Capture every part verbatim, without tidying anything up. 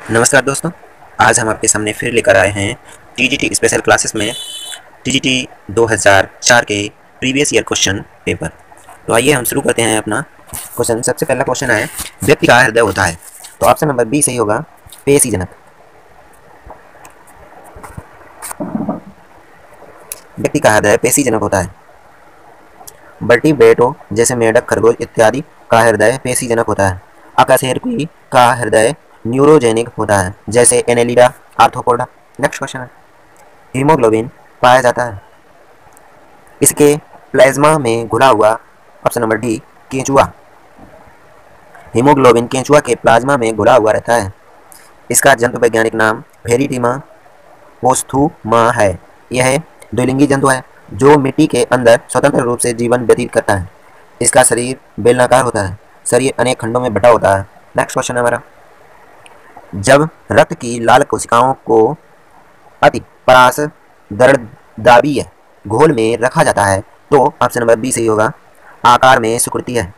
नमस्कार दोस्तों, आज हम आपके सामने फिर लेकर आए हैं टीजीटी स्पेशल क्लासेस में टीजीटी दो हज़ार चार के प्रीवियस ईयर क्वेश्चन पेपर। तो आइए हम शुरू करते हैं अपना क्वेश्चन। सबसे पहला क्वेश्चन है, व्यक्ति का हृदय होता है। तो ऑप्शन नंबर बी सही होगा, पेशी जनक। व्यक्ति का हृदय पेशी जनक होता है। वर्टिब्रेटो जैसे मेढक, खरगोश इत्यादि का हृदय पेशी जनक होता है। अकशेरुकी का हृदय न्यूरोजेनिक होता है, जैसे एनेलिडा, आर्थ्रोपोडा। नेक्स्ट क्वेश्चन है, हीमोग्लोबिन पाया जाता है। इसके प्लाज्मा में घुला हुआ, ऑप्शन नंबर डी, केंचुआ। हीमोग्लोबिन केंचुआ के प्लाज्मा में घुला हुआ रहता है। इसका जंतु वैज्ञानिक नाम फेरिटिमा पोस्थुमा है। यह द्विलिंगी जंतु है जो मिट्टी के अंदर स्वतंत्र रूप से जीवन व्यतीत करता है। इसका शरीर बेलनाकार होता है। शरीर अनेक खंडों में बटा होता है। नेक्स्ट क्वेश्चन है हमारा, जब रक्त की लाल कोशिकाओं को अति परास द्रव्यदाबीय घोल में रखा जाता है तो ऑप्शन नंबर बी सही होगा, आकार में सुकृति है।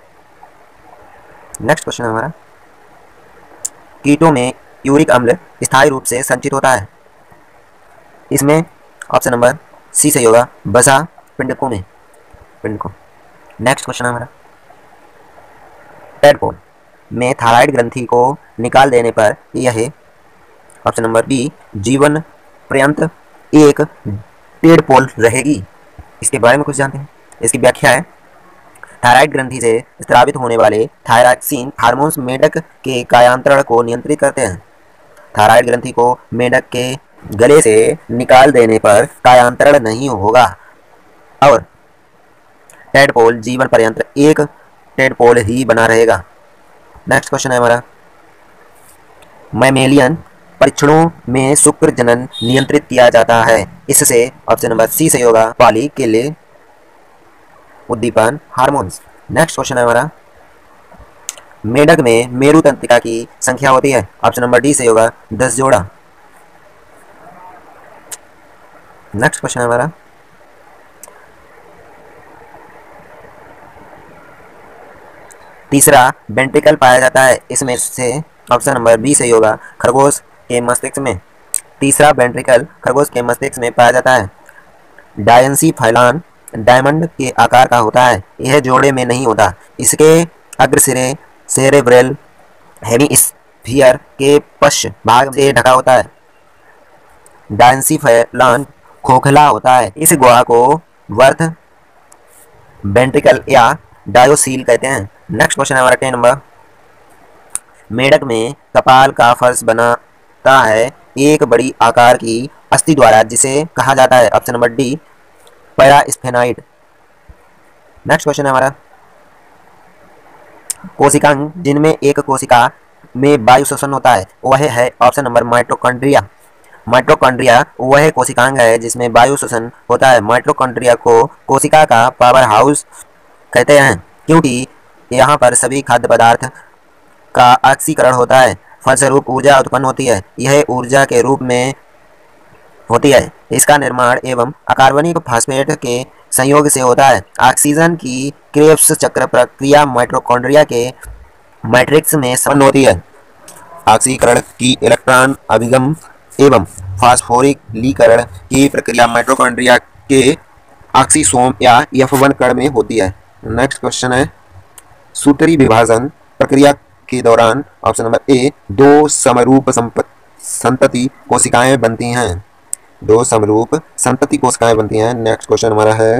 नेक्स्ट क्वेश्चन है हमारा, कीटों में यूरिक अम्ल स्थायी रूप से संचित होता है। इसमें ऑप्शन नंबर सी सही होगा, वसा पिंडकों में पिंडकों। नेक्स्ट क्वेश्चन है हमारा, टेडपोल में थायराइड ग्रंथि को निकाल देने पर यह, ऑप्शन नंबर बी, जीवन पर्यंत एक टेडपोल रहेगी। इसके बारे में कुछ जानते हैं। इसकी व्याख्या है, थायराइड ग्रंथि से स्रावित होने वाले थायरॉक्सिन हार्मोन्स मेढक के कायांतरण को नियंत्रित करते हैं। थायराइड ग्रंथि को मेढक के गले से निकाल देने पर कायांतरण नहीं होगा और टेडपोल जीवन पर्यंत एक टेडपोल ही बना रहेगा। नेक्स्ट क्वेश्चन है हमारा, मैमेलियन परीक्षणों में शुक्र जनन नियंत्रित किया जाता है। इससे ऑप्शन नंबर सी सही होगा, पॉली के लिए उद्दीपन हार्मोन्स। नेक्स्ट क्वेश्चन है हमारा, मेढक में मेरु तंत्रिका की संख्या होती है। ऑप्शन नंबर डी सही होगा, दस जोड़ा। नेक्स्ट क्वेश्चन है हमारा, तीसरा वेंट्रिकल पाया जाता है। इसमें से ऑप्शन नंबर बी सही होगा, खरगोश के मस्तिष्क में। तीसरा वेंट्रिकल खरगोश के मस्तिष्क में पाया जाता है। डायंसीफाइलान डायमंड के आकार का होता है। यह जोड़े में नहीं होता। इसके अग्रसिरे सेरेब्रल हेमिस्फीयर के पश्च भाग से ढका होता है। डायंसीफाइलान खोखला होता है। इस गुहा को वर्थ वेंट्रिकल या डायोसील कहते हैं। नेक्स्ट क्वेश्चन है हमारा टेन नंबर, मेढक में कपाल का फर्श बनाता है एक बड़ी आकार की अस्थि द्वारा, जिसे कहा जाता है, option number D, parasphenoid. Next question है हमारा, कोशिकांग जिनमें एक कोशिका में वायु श्वसन होता है वह है, ऑप्शन नंबर माइटोकॉन्ड्रिया। माइटोकॉन्ड्रिया वह कोशिकांग है जिसमें वायु श्वसन होता है। माइटोकॉन्ड्रिया को कोशिका का पावर हाउस कहते हैं क्योंकि यहाँ पर सभी खाद्य पदार्थ का ऑक्सीकरण होता है। फलस्वरूप ऊर्जा उत्पन्न होती है। यह ऊर्जा के रूप में होती है। इसका निर्माण एवं अकार्बनिक फास्फेट के संयोग से होता है। ऑक्सीजन की क्रेब्स चक्र प्रक्रिया माइटोकॉन्ड्रिया के मैट्रिक्स में संपन्न होती है। ऑक्सीकरण की इलेक्ट्रॉन अभिगम एवं फास्फोरिलीकरण की प्रक्रिया माइटोकॉन्ड्रिया के ऑक्सीसोम या एफ वन कण में होती है। नेक्स्ट क्वेश्चन है, सूत्री विभाजन प्रक्रिया के दौरान, ऑप्शन नंबर ए, दो समरूप संतति कोशिकाएं बनती हैं। दो समरूप संतति कोशिकाएं बनती हैं। नेक्स्ट क्वेश्चन हमारा है,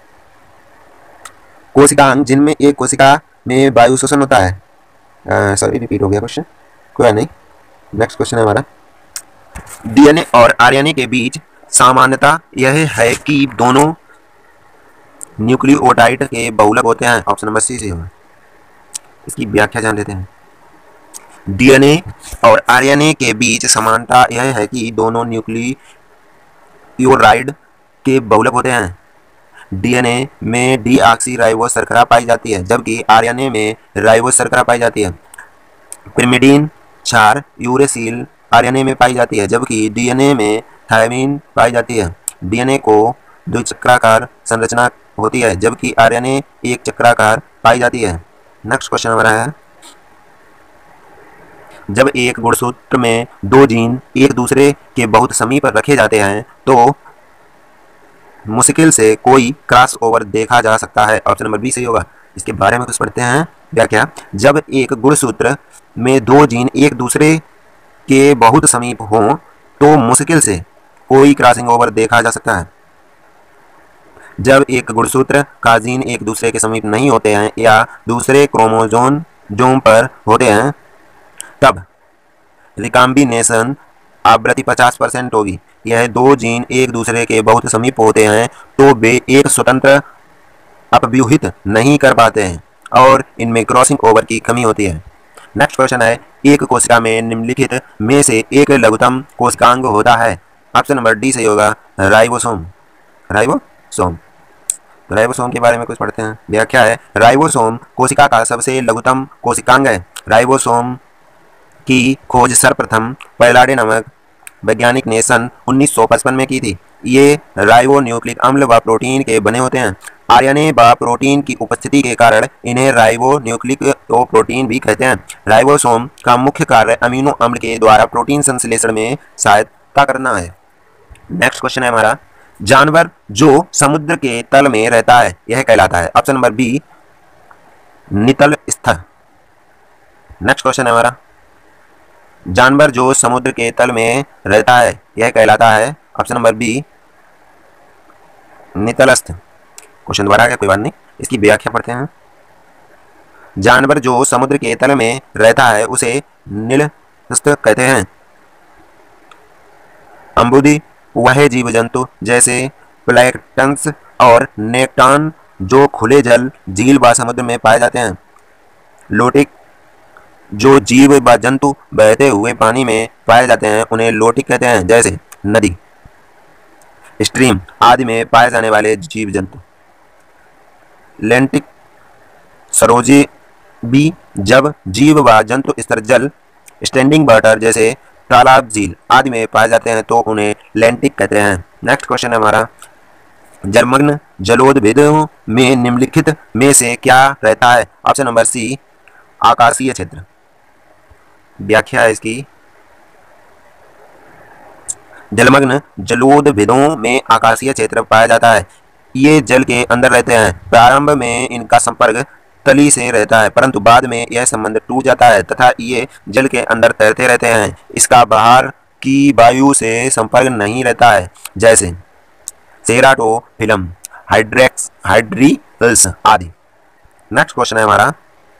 कोशिकांग जिनमें एक कोशिका में वायु श्वसन होता है। सॉरी रिपीट हो गया क्वेश्चन, कोई नहीं। नेक्स्ट क्वेश्चन है हमारा, डीएनए और आरएनए के बीच सामान्यता यह है कि दोनों न्यूक्लियोटाइड के बहुलक होते हैं। ऑप्शन नंबर सी से होगा। इसकी व्याख्या जान लेते हैं। डीएनए और आरएनए के बीच समानता यह है कि दोनों न्यूक्लियोटाइड के बहुलक होते हैं। डीएनए में डीऑक्सी शर्करा पाई जाती है जबकि आरएनए में राइबोस शर्करा पाई जाती है। पिरिमिडीन क्षार यूरेसिल आरएनए में पाई जाती है जबकि डीएनए में थायमिन पाई जाती है। डीएनए को द्विचक्राकार संरचना होती है जबकि आरएनए एक चक्राकार पाई जाती है। नेक्स्ट क्वेश्चन हमारा है, जब एक गुणसूत्र में दो जीन एक दूसरे के बहुत समीप रखे जाते हैं तो मुश्किल से कोई क्रॉस ओवर देखा जा सकता है। ऑप्शन नंबर बी सही होगा। इसके बारे में कुछ पढ़ते हैं व्याख्या। जब एक गुणसूत्र में दो जीन एक दूसरे के बहुत समीप हों तो मुश्किल से कोई क्रॉसिंग ओवर देखा जा सकता है। जब एक गुणसूत्र का जीन एक दूसरे के समीप नहीं होते हैं या दूसरे क्रोमोसोम जोम पर होते हैं तब रिकॉम्बिनेशन आवृत्ति पचास परसेंट होगी। यह दो जीन एक दूसरे के बहुत समीप होते हैं तो वे एक स्वतंत्र अपव्यूहित नहीं कर पाते हैं और इनमें क्रॉसिंग ओवर की कमी होती है। नेक्स्ट क्वेश्चन है, एक कोशिका में निम्नलिखित में से एक लघुतम कोशिकांग होता है। ऑप्शन नंबर डी सही होगा, राइबोसोम। राइबोसोम तो राइबोसोम के बारे में कुछ पढ़ते हैं व्याख्या है। राइबोसोम कोशिका का सबसे लघुतम कोशिकांग है। राइबोसोम की खोज सर्वप्रथम पैलाडे नामक वैज्ञानिक ने सन उन्नीस सौ पचपन में की थी। ये राइबोन्यूक्लिक अम्ल व प्रोटीन के बने होते हैं। आरएनए व प्रोटीन की उपस्थिति के कारण इन्हें राइबोन्यूक्लिक तो प्रोटीन भी कहते हैं। राइबोसोम का मुख्य कार्य अमीनो अम्ल के द्वारा प्रोटीन संश्लेषण में सहायता करना है। नेक्स्ट क्वेश्चन है हमारा, जानवर जो समुद्र के तल में रहता है यह कहलाता है। ऑप्शन नंबर बी नितलस्थ। नेक्स्ट क्वेश्चन है हमारा, जानवर जो समुद्र के तल में रहता है यह कहलाता है। ऑप्शन नंबर बी नितलस्थ। क्वेश्चन दोबारा गया, कोई बात नहीं, इसकी व्याख्या पढ़ते हैं। जानवर जो समुद्र के तल में रहता है उसे नितलस्थ कहते हैं। अम्बुदी वह जीव जंतु जैसे प्लैंक्टन्स और नेक्टान जो खुले जल, झील व समुद्र में पाए जाते हैं। लोटिक जो जीव व जंतु बहते हुए पानी में पाए जाते हैं उन्हें लोटिक कहते हैं, जैसे नदी, स्ट्रीम आदि में पाए जाने वाले जीव जंतु। लेंटिक सरोजी बी जब जीव व जंतु स्तर जल, स्टैंडिंग वाटर जैसे तालाब, झील आदि में पाए जाते हैं तो उन्हें लेंटिक कहते हैं। नेक्स्ट क्वेश्चन है हमारा, जलमग्न जलोदभिदों में निम्नलिखित में से क्या रहता है। ऑप्शन नंबर सी आकाशीय क्षेत्र। व्याख्या है इसकी, जलमग्न जलोदभिदों में आकाशीय क्षेत्र पाया जाता है। ये जल के अंदर रहते हैं। प्रारंभ में इनका संपर्क तली से रहता है परंतु बाद में यह संबंध टूट जाता है तथा ये जल के अंदर तैरते रहते हैं। इसका बाहर की वायु से संपर्क नहीं रहता है, जैसे सेराटोफिल्म, हाइड्रेक्स हाइड्रिल्स आदि। नेक्स्ट क्वेश्चन है हमारा,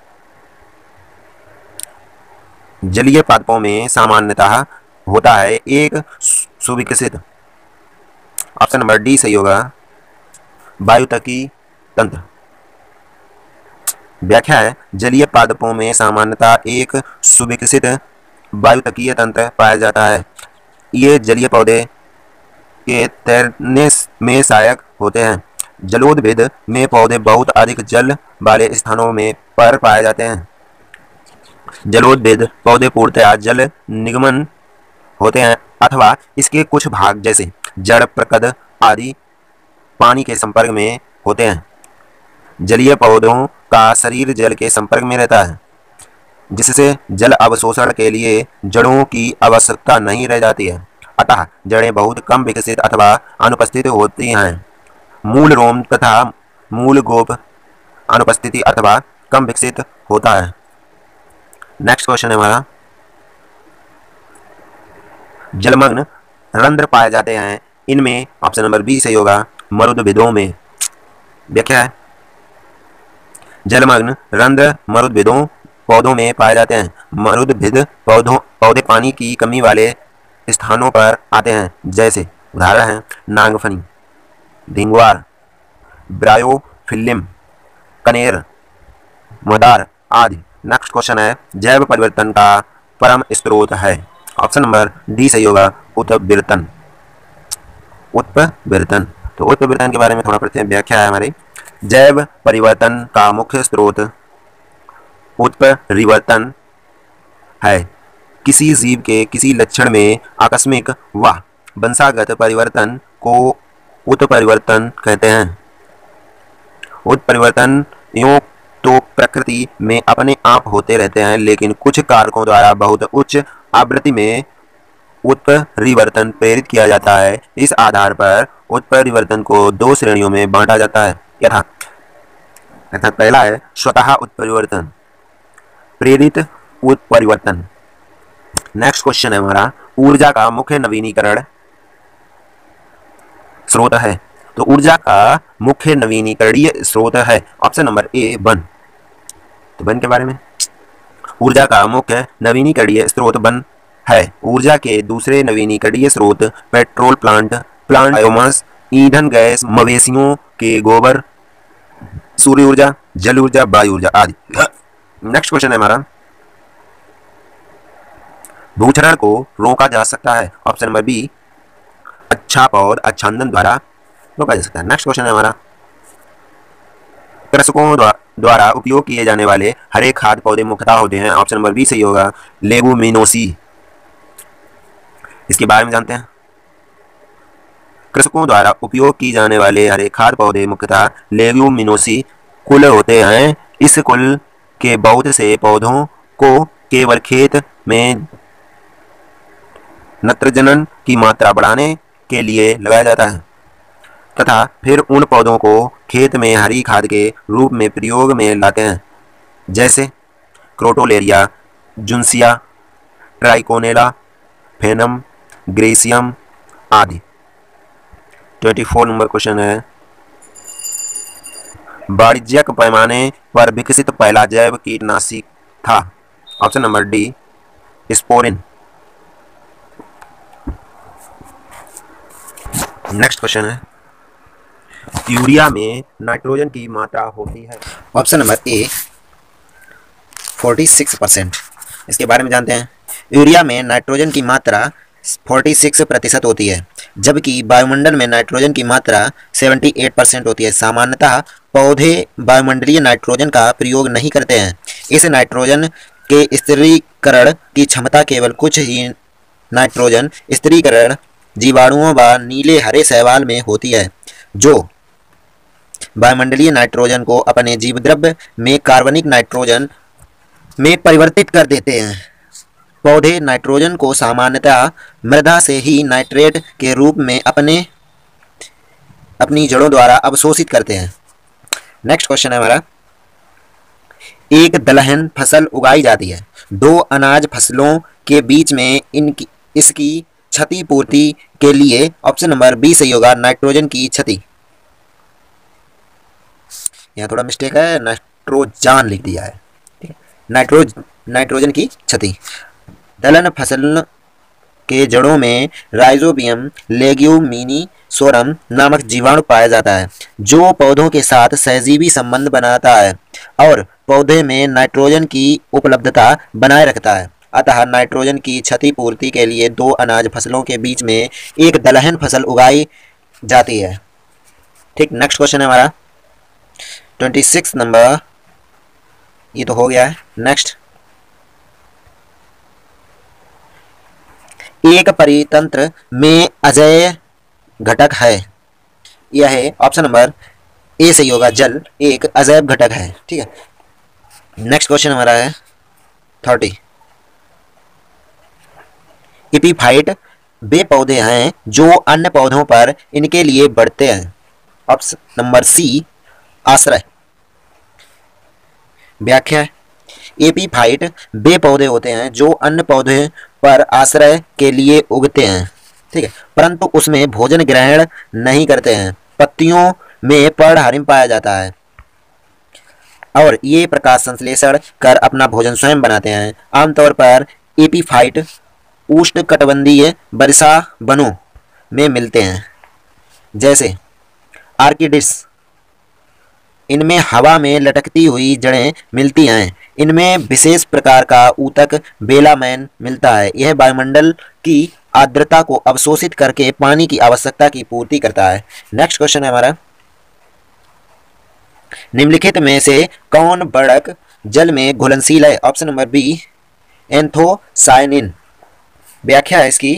जलीय पादपों में सामान्यतः होता है एक सुविकसित। ऑप्शन नंबर डी सही होगा, वायुतकीय तंत्र। व्याख्या है, जलीय पादपों में सामान्यतः एक सुविकसित वायुतकीय तंत्र पाया जाता है। ये जलीय पौधे के तैरने में सहायक होते हैं। जलोदभिद में पौधे बहुत अधिक जल वाले स्थानों में पर पाए जाते हैं। जलोदभिद पौधे पूर्णतः जल निगमन होते हैं अथवा इसके कुछ भाग जैसे जड़, प्रकद आदि पानी के संपर्क में होते हैं। जलीय पौधों का शरीर जल के संपर्क में रहता है जिससे जल अवशोषण के लिए जड़ों की आवश्यकता नहीं रह जाती है। अतः जड़ें बहुत कम विकसित अथवा अनुपस्थित होती हैं। मूल रोम तथा मूल गोप अनुपस्थिति अथवा कम विकसित होता है। नेक्स्ट क्वेश्चन है हमारा, जलमग्न रंध्र पाए जाते हैं। इनमें ऑप्शन नंबर बी सही होगा, मरुदभिदों में। व्याख्या है, जलमग्न रंध्र मरुदभिदों पौधों में पाए जाते हैं। मरुदभिद पौधों पौधे पानी की कमी वाले स्थानों पर आते हैं, जैसे उदाहरण है नागफनी, धिंगवार, ब्रायोफिल्म, कनेर, मदार आदि। नेक्स्ट क्वेश्चन है, जैव परिवर्तन का परम स्रोत है। ऑप्शन नंबर डी सही होगा, उत्परिवर्तन। उत्परिवर्तन तो उत्परिवर्तन के बारे में थोड़ा पढ़ते हैं। व्याख्या है हमारी, जैव परिवर्तन का मुख्य स्रोत उत्परिवर्तन है। किसी जीव के किसी लक्षण में आकस्मिक व वंशागत परिवर्तन को उत्परिवर्तन कहते हैं। उत्परिवर्तन यों तो प्रकृति में अपने आप होते रहते हैं, लेकिन कुछ कारकों द्वारा बहुत उच्च आवृत्ति में उत्परिवर्तन प्रेरित किया जाता है। इस आधार पर उत्परिवर्तन को दो श्रेणियों में बांटा जाता है। यथा अर्थात पहला है स्वतः उत्परिवर्तन, प्रेरित उत्परिवर्तन। नेक्स्ट क्वेश्चन है हमारा, ऊर्जा का मुख्य नवीनीकरण स्रोत है। तो ऊर्जा का मुख्य नवीनीकरणीय स्रोत है ऑप्शन नंबर ए वन। तो वन के बारे में, ऊर्जा का मुख्य नवीनीकरणीय स्रोत वन है। ऊर्जा के दूसरे नवीनीकरणीय स्रोत पेट्रोल प्लांट, प्लांट बायोमास, ईंधन गैस, मवेशियों के गोबर, सूर्य ऊर्जा, जल ऊर्जा, वायु ऊर्जा आदि। नेक्स्ट क्वेश्चन है हमारा, भूक्षरण को रोका जा सकता है ऑप्शन नंबर बी अच्छा पौध आच्छादन द्वारा रोका जा सकता है। नेक्स्ट क्वेश्चन है हमारा, कृषकों द्वारा उपयोग किए जाने वाले हरे खाद्य पौधे मुख्यतः होते हैं ऑप्शन नंबर बी सही होगा लेगुमिनोसी। इसके बारे में जानते हैं, कृषकों द्वारा उपयोग की जाने वाले हरे खाद्य पौधे मुख्यतः लेगुमिनोसी कुल होते हैं। इस कुल के बहुत से पौधों को केवल खेत में नत्रजनन की मात्रा बढ़ाने के लिए लगाया जाता है तथा फिर उन पौधों को खेत में हरी खाद के रूप में प्रयोग में लाते हैं, जैसे क्रोटोलेरिया, जुन्सिया, ट्राइकोनेला, फेनम, ग्रेसियम आदि। चौबीस नंबर क्वेश्चन है, वाणिज्यिक पैमाने पर विकसित पहला जैव कीटनाशक था option number D sporeine. Next question है, यूरिया में नाइट्रोजन की मात्रा होती है ऑप्शन नंबर ए छियालीस परसेंट। इसके बारे में जानते हैं, यूरिया में नाइट्रोजन की मात्रा छियालीस प्रतिशत होती है, जबकि वायुमंडल में नाइट्रोजन की मात्रा अठहत्तर परसेंट होती है। सामान्यतः पौधे वायुमंडलीय नाइट्रोजन का प्रयोग नहीं करते हैं। इस नाइट्रोजन के स्थिरीकरण की क्षमता केवल कुछ ही नाइट्रोजन स्थिरीकरण जीवाणुओं व नीले हरे शैवाल में होती है, जो वायुमंडलीय नाइट्रोजन को अपने जीवद्रव्य में कार्बनिक नाइट्रोजन में परिवर्तित कर देते हैं। पौधे नाइट्रोजन को सामान्यतः मृदा से ही नाइट्रेट के रूप में अपने अपनी जड़ों द्वारा अवशोषित करते हैं। नेक्स्ट क्वेश्चन है हमारा, एक दलहन फसल उगाई जाती है। दो अनाज फसलों के बीच में इनकी इसकी क्षतिपूर्ति के लिए ऑप्शन नंबर बी सही होगा नाइट्रोजन की क्षति। यहाँ थोड़ा मिस्टेक है, नाइट्रोजन लिख दिया है, ठीक है, नाइट्रोज नाइट्रोजन की क्षति। दलहन फसल के जड़ों में राइजोबियम लेग्यूमिनिसोरम नामक जीवाणु पाया जाता है, जो पौधों के साथ सहजीवी संबंध बनाता है और पौधे में नाइट्रोजन की उपलब्धता बनाए रखता है। अतः नाइट्रोजन की क्षतिपूर्ति के लिए दो अनाज फसलों के बीच में एक दलहन फसल उगाई जाती है। ठीक, नेक्स्ट क्वेश्चन है हमारा छब्बीस नंबर, ये तो हो गया है। नेक्स्ट, एक परितंत्र में अजेय घटक है, यह है ऑप्शन नंबर ए सही होगा जल एक अजैव घटक है। ठीक है, नेक्स्ट क्वेश्चन हमारा है थर्टी। एपीफाइट वे पौधे हैं जो अन्य पौधों पर इनके लिए बढ़ते हैं, ऑप्शन नंबर सी आश्रय। व्याख्या, एपीफाइट वे पौधे होते हैं जो अन्य पौधे पर आश्रय के लिए उगते हैं, ठीक है, परंतु उसमें भोजन ग्रहण नहीं करते हैं। पत्तियों में पर्णहरिम पाया जाता है और ये प्रकाश संश्लेषण कर अपना भोजन स्वयं बनाते हैं। आमतौर पर एपीफाइट उष्णकटिबंधीय वर्षा वनों में मिलते हैं, जैसे आर्किडिस। इनमें हवा में लटकती हुई जड़ें मिलती हैं। इनमें विशेष प्रकार का ऊतक बेलामैन मिलता है। यह वायुमंडल की आर्द्रता को अवशोषित करके पानी की आवश्यकता की पूर्ति करता है। नेक्स्ट क्वेश्चन है हमारा, निम्नलिखित में से कौन बढ़क जल में घुलनशील है? Option number B anthocyanin. व्याख्या है इसकी,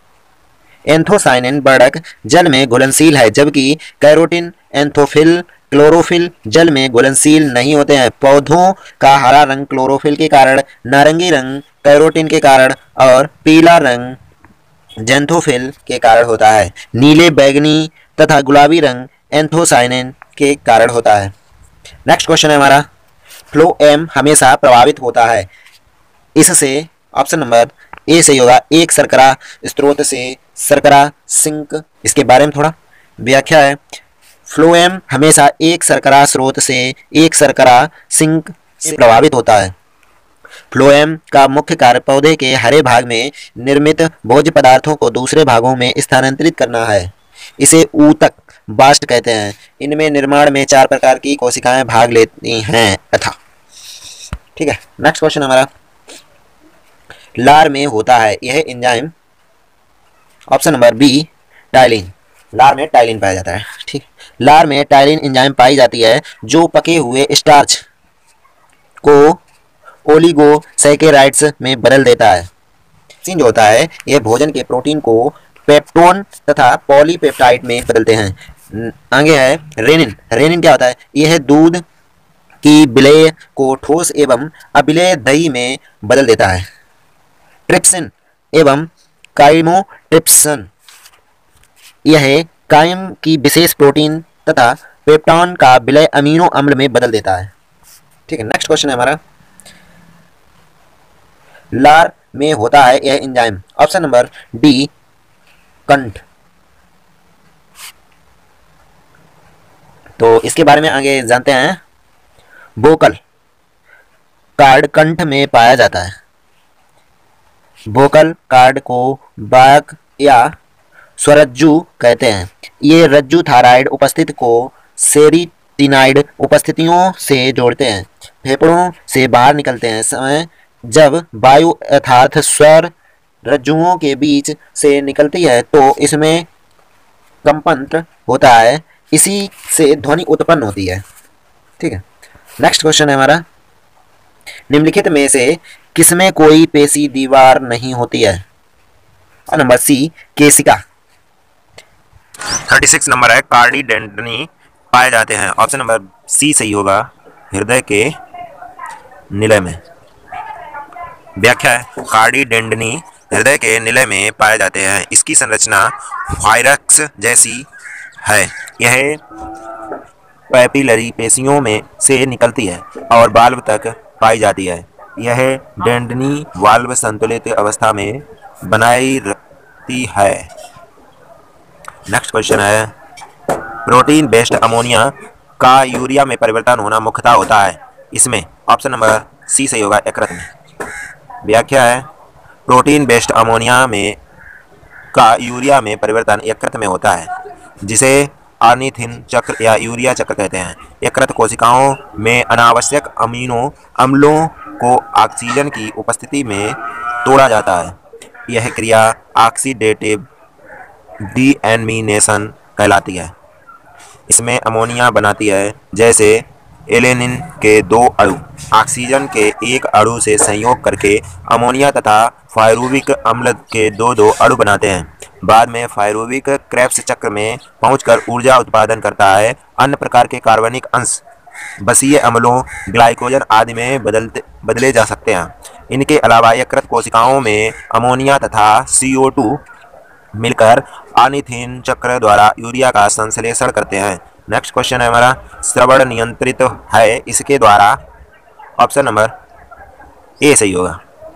एंथोसायनिन बढ़क जल में घुलनशील है, जबकि कैरोटीन एंथोफिल क्लोरोफिल जल में घुलनशील नहीं होते हैं। पौधों का हरा रंग क्लोरोफिल के कारण, नारंगी रंग कैरोटीन के कारण और पीला रंग ज़ैंथोफिल के कारण होता है। नीले, बैगनी तथा गुलाबी रंग एंथोसायनिन के कारण होता है। नेक्स्ट क्वेश्चन है हमारा, फ्लोएम हमेशा प्रभावित होता है। इससे ऑप्शन नंबर ए सही होगा, एक शर्करा स्रोत से शर्करा सिंक। इसके बारे में थोड़ा व्याख्या है। फ्लोएम हमेशा एक शर्करा स्रोत से एक शर्करा सिंक से प्रभावित होता है। फ्लोएम का मुख्य कार्य पौधे के हरे भाग में निर्मित भोज्य पदार्थों को दूसरे भागों में स्थानांतरित करना है। इसे ऊतक बास्ट कहते हैं। इनमें निर्माण में चार प्रकार की कोशिकाएं भाग लेती हैं अथा। ठीक है, नेक्स्ट क्वेश्चन हमारा, लार में होता है यह enzyme. Option number B ptyalin. लार में टाइलिन पाया जाता है। ठीक, लार में टाइलिन एंजाइम पाई जाती है जो पके हुए स्टार्च को ओलिगोसैकेराइड्स में बदल देता है। जो होता है यह भोजन के प्रोटीन को पेप्टोन तथा पॉलीपेप्टाइड में बदलते हैं। आगे है रेनिन। रेनिन क्या होता है, यह दूध की विलेय को ठोस एवं अविलेय दही में बदल देता है। ट्रिप्सिन एवं काइमोट्रिप्सिन, यह काइम की विशेष प्रोटीन तथा पेप्टोन का विलय अमीनो अम्ल में बदल देता है। ठीक है, नेक्स्ट क्वेश्चन है हमारा, लार में होता है यह एंजाइम। ऑप्शन नंबर डी कंठ। तो इसके बारे में आगे जानते हैं। वोकल कार्ड कंठ में पाया जाता है। वोकल कार्ड को बाक या स्वरज्जु कहते हैं। ये रज्जु थायराइड उपस्थित को सेरोटिनाइड उपस्थितियों से जोड़ते हैं। फेफड़ों से बाहर निकलते हैं समय जब वायु अर्थात स्वर रज्जुओं के बीच से निकलती है तो इसमें कंपन होता है, इसी से ध्वनि उत्पन्न होती है। ठीक है, नेक्स्ट क्वेश्चन है हमारा, निम्नलिखित में से किसमें कोई पेशी दीवार नहीं होती है। और नंबर सी केशिका। छत्तीस नंबर है, कार्डिडेंडनी पाए जाते हैं। ऑप्शन नंबर सी सही होगा, हृदय के निलय में। व्याख्या है, कार्डिडेंडनी हृदय के निलय में पाए जाते हैं। इसकी संरचना वायरक्स जैसी है। यह पैपिलरी पेशियों में से निकलती है और वाल्व तक पाई जाती है। यह डेंडनी वाल्व संतुलित अवस्था में बनाई रहती है। नेक्स्ट क्वेश्चन है, प्रोटीन बेस्ड अमोनिया का यूरिया में परिवर्तन होना मुख्यतः होता है इसमें। ऑप्शन नंबर सी सही होगा, यकृत में। व्याख्या है, प्रोटीन बेस्ड अमोनिया में का यूरिया में परिवर्तन यकृत में होता है, जिसे ऑर्निथिन चक्र या यूरिया चक्र कहते हैं। यकृत कोशिकाओं में अनावश्यक अमीनो अम्लों को ऑक्सीजन की उपस्थिति में तोड़ा जाता है। यह क्रिया ऑक्सीडेटिव डीएमिनेशन कहलाती है। इसमें अमोनिया बनाती है, जैसे एलेनिन के दो अणु ऑक्सीजन के एक अणु से संयोग करके अमोनिया तथा फायरूविक अम्ल के दो दो अणु बनाते हैं। बाद में फायरूविक क्रेब्स चक्र में पहुंचकर ऊर्जा उत्पादन करता है। अन्य प्रकार के कार्बनिक अंश बसीय अम्लों, ग्लाइकोजन आदि में बदलते बदले जा सकते हैं। इनके अलावा यकृत कोशिकाओं में अमोनिया तथा सी ओ टू मिलकर ऑर्निथिन चक्र द्वारा यूरिया का संश्लेषण करते हैं। नेक्स्ट क्वेश्चन है हमारा, श्रवण नियंत्रित है इसके द्वारा। ऑप्शन नंबर ए सही होगा,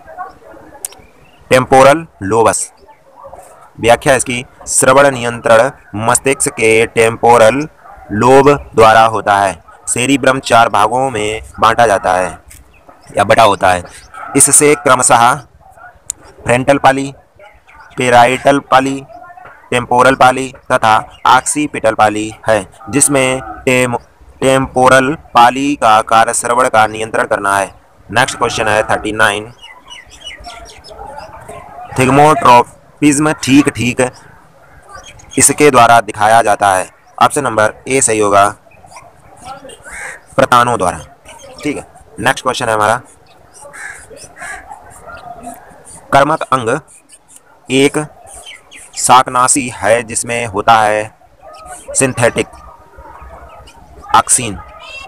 टेम्पोरल लोबस। व्याख्या इसकी, श्रवण नियंत्रण मस्तिष्क के टेम्पोरल लोब द्वारा होता है। सेरिब्रम चार भागों में बांटा जाता है या बटा होता है। इससे क्रमशः फ्रंटल पाली, पेराइटल पाली, टेम्पोरल पाली तथा ऑक्सीपिटल पाली है, जिसमें टेम टेम्पोरल पाली का कार्य श्रवण का नियंत्रण करना है। नेक्स्ट क्वेश्चन है थर्टी नाइन, थिग्मोट्रोपिज्म ठीक ठीक इसके द्वारा दिखाया जाता है। ऑप्शन नंबर ए सही होगा, प्रतानों द्वारा। ठीक है, नेक्स्ट क्वेश्चन है हमारा, कर्मक अंग एक शाकनाशी है जिसमें होता है सिंथेटिक ऑक्सीन,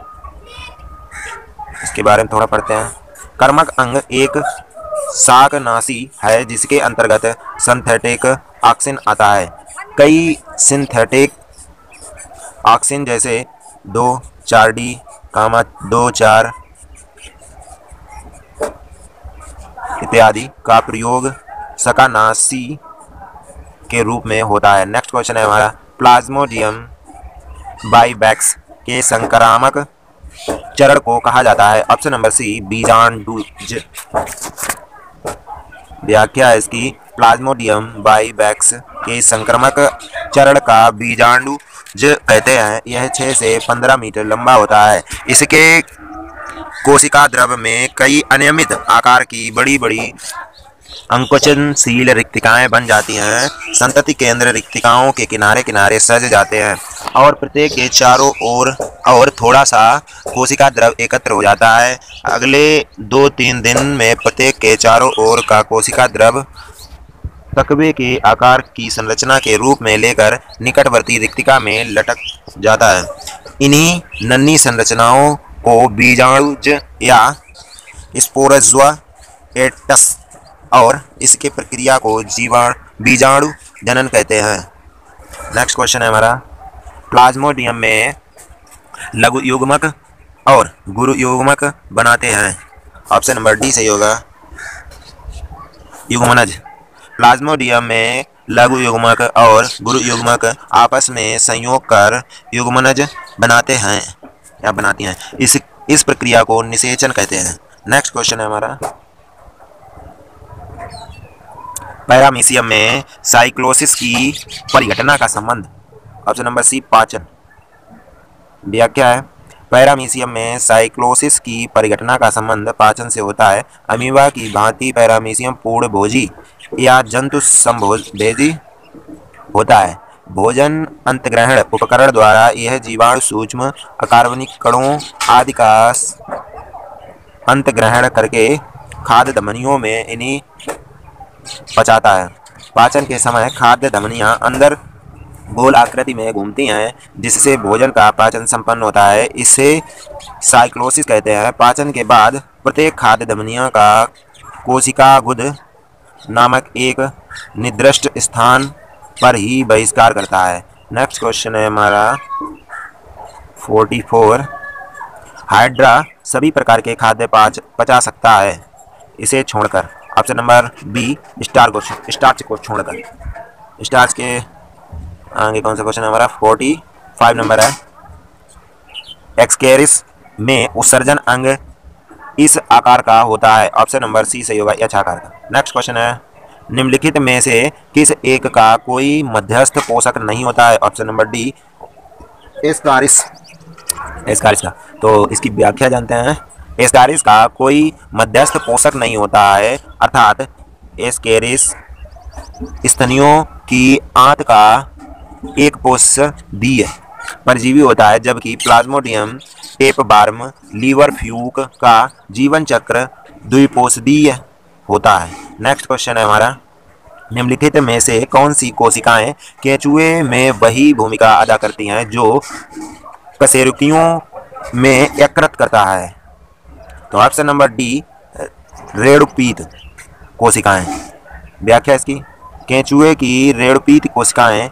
इसके बारे में थोड़ा पढ़ते हैं। कर्मक अंग एक शाकनाशी है जिसके अंतर्गत सिंथेटिक ऑक्सीन आता है। कई सिंथेटिक ऑक्सीन जैसे दो चार डी कामा दो चार इत्यादि का प्रयोग शाकनाशी के रूप में होता है। नेक्स्ट क्वेश्चन है हमारा, प्लाज्मोडियम बाइवैक्स के संक्रामक चरण को कहा जाता है। ऑप्शन नंबर सी बीजांडुज। व्याख्या है इसकी, प्लाज्मोडियम बाइवैक्स के संक्रामक चरण का बीजांडुज कहते हैं। यह छह से पंद्रह मीटर लंबा होता है। इसके कोशिका द्रव में कई अनियमित आकार की बड़ी बड़ी अंकुचनशील रिक्तिकाएं बन जाती हैं। संतति केंद्र रिक्तिकाओं के किनारे किनारे सज जाते हैं और प्रत्येक के चारों ओर और थोड़ा सा कोशिका द्रव एकत्र हो जाता है। अगले दो तीन दिन में प्रत्येक के चारों ओर का कोशिका द्रव तकवे के आकार की संरचना के रूप में लेकर निकटवर्ती रिक्तिका में लटक जाता है। इन्हीं नन्ही संरचनाओं को बीजाणुज या स्पोरज़ोआ एटस और इसके प्रक्रिया को जीवाणु बीजाणु जनन कहते हैं। नेक्स्ट क्वेश्चन है हमारा, प्लाज्मोडियम में लघु युग्मक और गुरु युग्मक बनाते हैं। ऑप्शन नंबर डी सही होगा, युग्मनज। प्लाज्मोडियम में लघु युग्मक और गुरु युग्मक आपस में संयोग कर युग्मनज बनाते हैं या बनाती हैं। इस इस प्रक्रिया को निषेचन कहते हैं। नेक्स्ट क्वेश्चन है हमारा, पैरामीशियम में साइक्लोसिस की परिघटना का संबंध। ऑप्शन नंबर सी पाचन। व्याख्या है, पैरामीशियम में साइक्लोसिस की परिघटना का संबंध पाचन से होता है। अमीबा की भांति पैरामीशियम पूर्ण भोजी या जंतु संभोजी होता है। भोजन अंतग्रहण उपकरण द्वारा यह जीवाणु सूक्ष्म अकार्बनिक कणों आदि का अंतग्रहण करके खाद्य धमनियों में इन्हीं पचाता है। पाचन के समय खाद्य धमनियां अंदर गोल आकृति में घूमती हैं जिससे भोजन का पाचन संपन्न होता है। इसे साइक्लोसिस कहते हैं। पाचन के बाद प्रत्येक खाद्य धमनियों का कोशिका गुद नामक एक निर्दिष्ट स्थान पर ही बहिष्कार करता है। नेक्स्ट क्वेश्चन है हमारा चौवालीस। हाइड्रा सभी प्रकार के खाद्य पाच पचा सकता है इसे छोड़कर। ऑप्शन नंबर बी स्टार को स्टार्च को छोड़कर। स्टार्च के आगे कौन सा क्वेश्चन है हमारा, पैंतालीस नंबर है। एक्सकेरिस में उत्सर्जन अंग इस आकार का होता है। ऑप्शन नंबर सी सही होगा, एच आकार का। नेक्स्ट क्वेश्चन है, निम्नलिखित में से किस एक का कोई मध्यस्थ पोषक नहीं होता है। Option number D ascaris. Ascaris का तो इसकी व्याख्या जानते हैं। एस्कारिस का कोई मध्यस्थ पोषक नहीं होता है, अर्थात एस्केरिस स्तनियों की आंत का एक पोषदीय परजीवी होता है, जबकि प्लाज्मोडियम टेपवार्म लीवर फ्यूक का जीवन चक्र द्विपोषदीय होता है। नेक्स्ट क्वेश्चन है हमारा, निम्नलिखित में से कौन सी कोशिकाएं केंचुए में वही भूमिका अदा करती हैं जो कशेरुकियों में यकृत करता है। तो ऑप्शन नंबर डी रेणुपीत कोशिकाएं। व्याख्या इसकी, केंचुए की रेणुपीत कोशिकाएं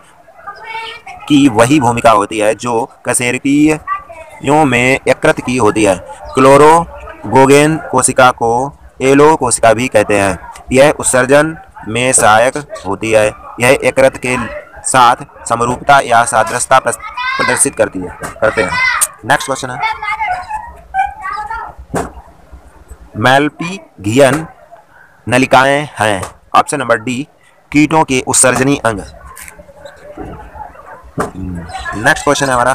की वही भूमिका होती है जो कशेरुकियों में यकृत की होती है। क्लोरोगोगेन कोशिका को एलो कोशिका भी कहते हैं। यह उत्सर्जन में सहायक होती है। यह यकृत के साथ समरूपता या सादृश्यता प्रदर्शित करती है करते हैं। नेक्स्ट क्वेश्चन है, मैल्पिघियन नलिकाएं हैं। ऑप्शन नंबर डी कीटों के उत्सर्जनी अंग। नेक्स्ट क्वेश्चन है हमारा,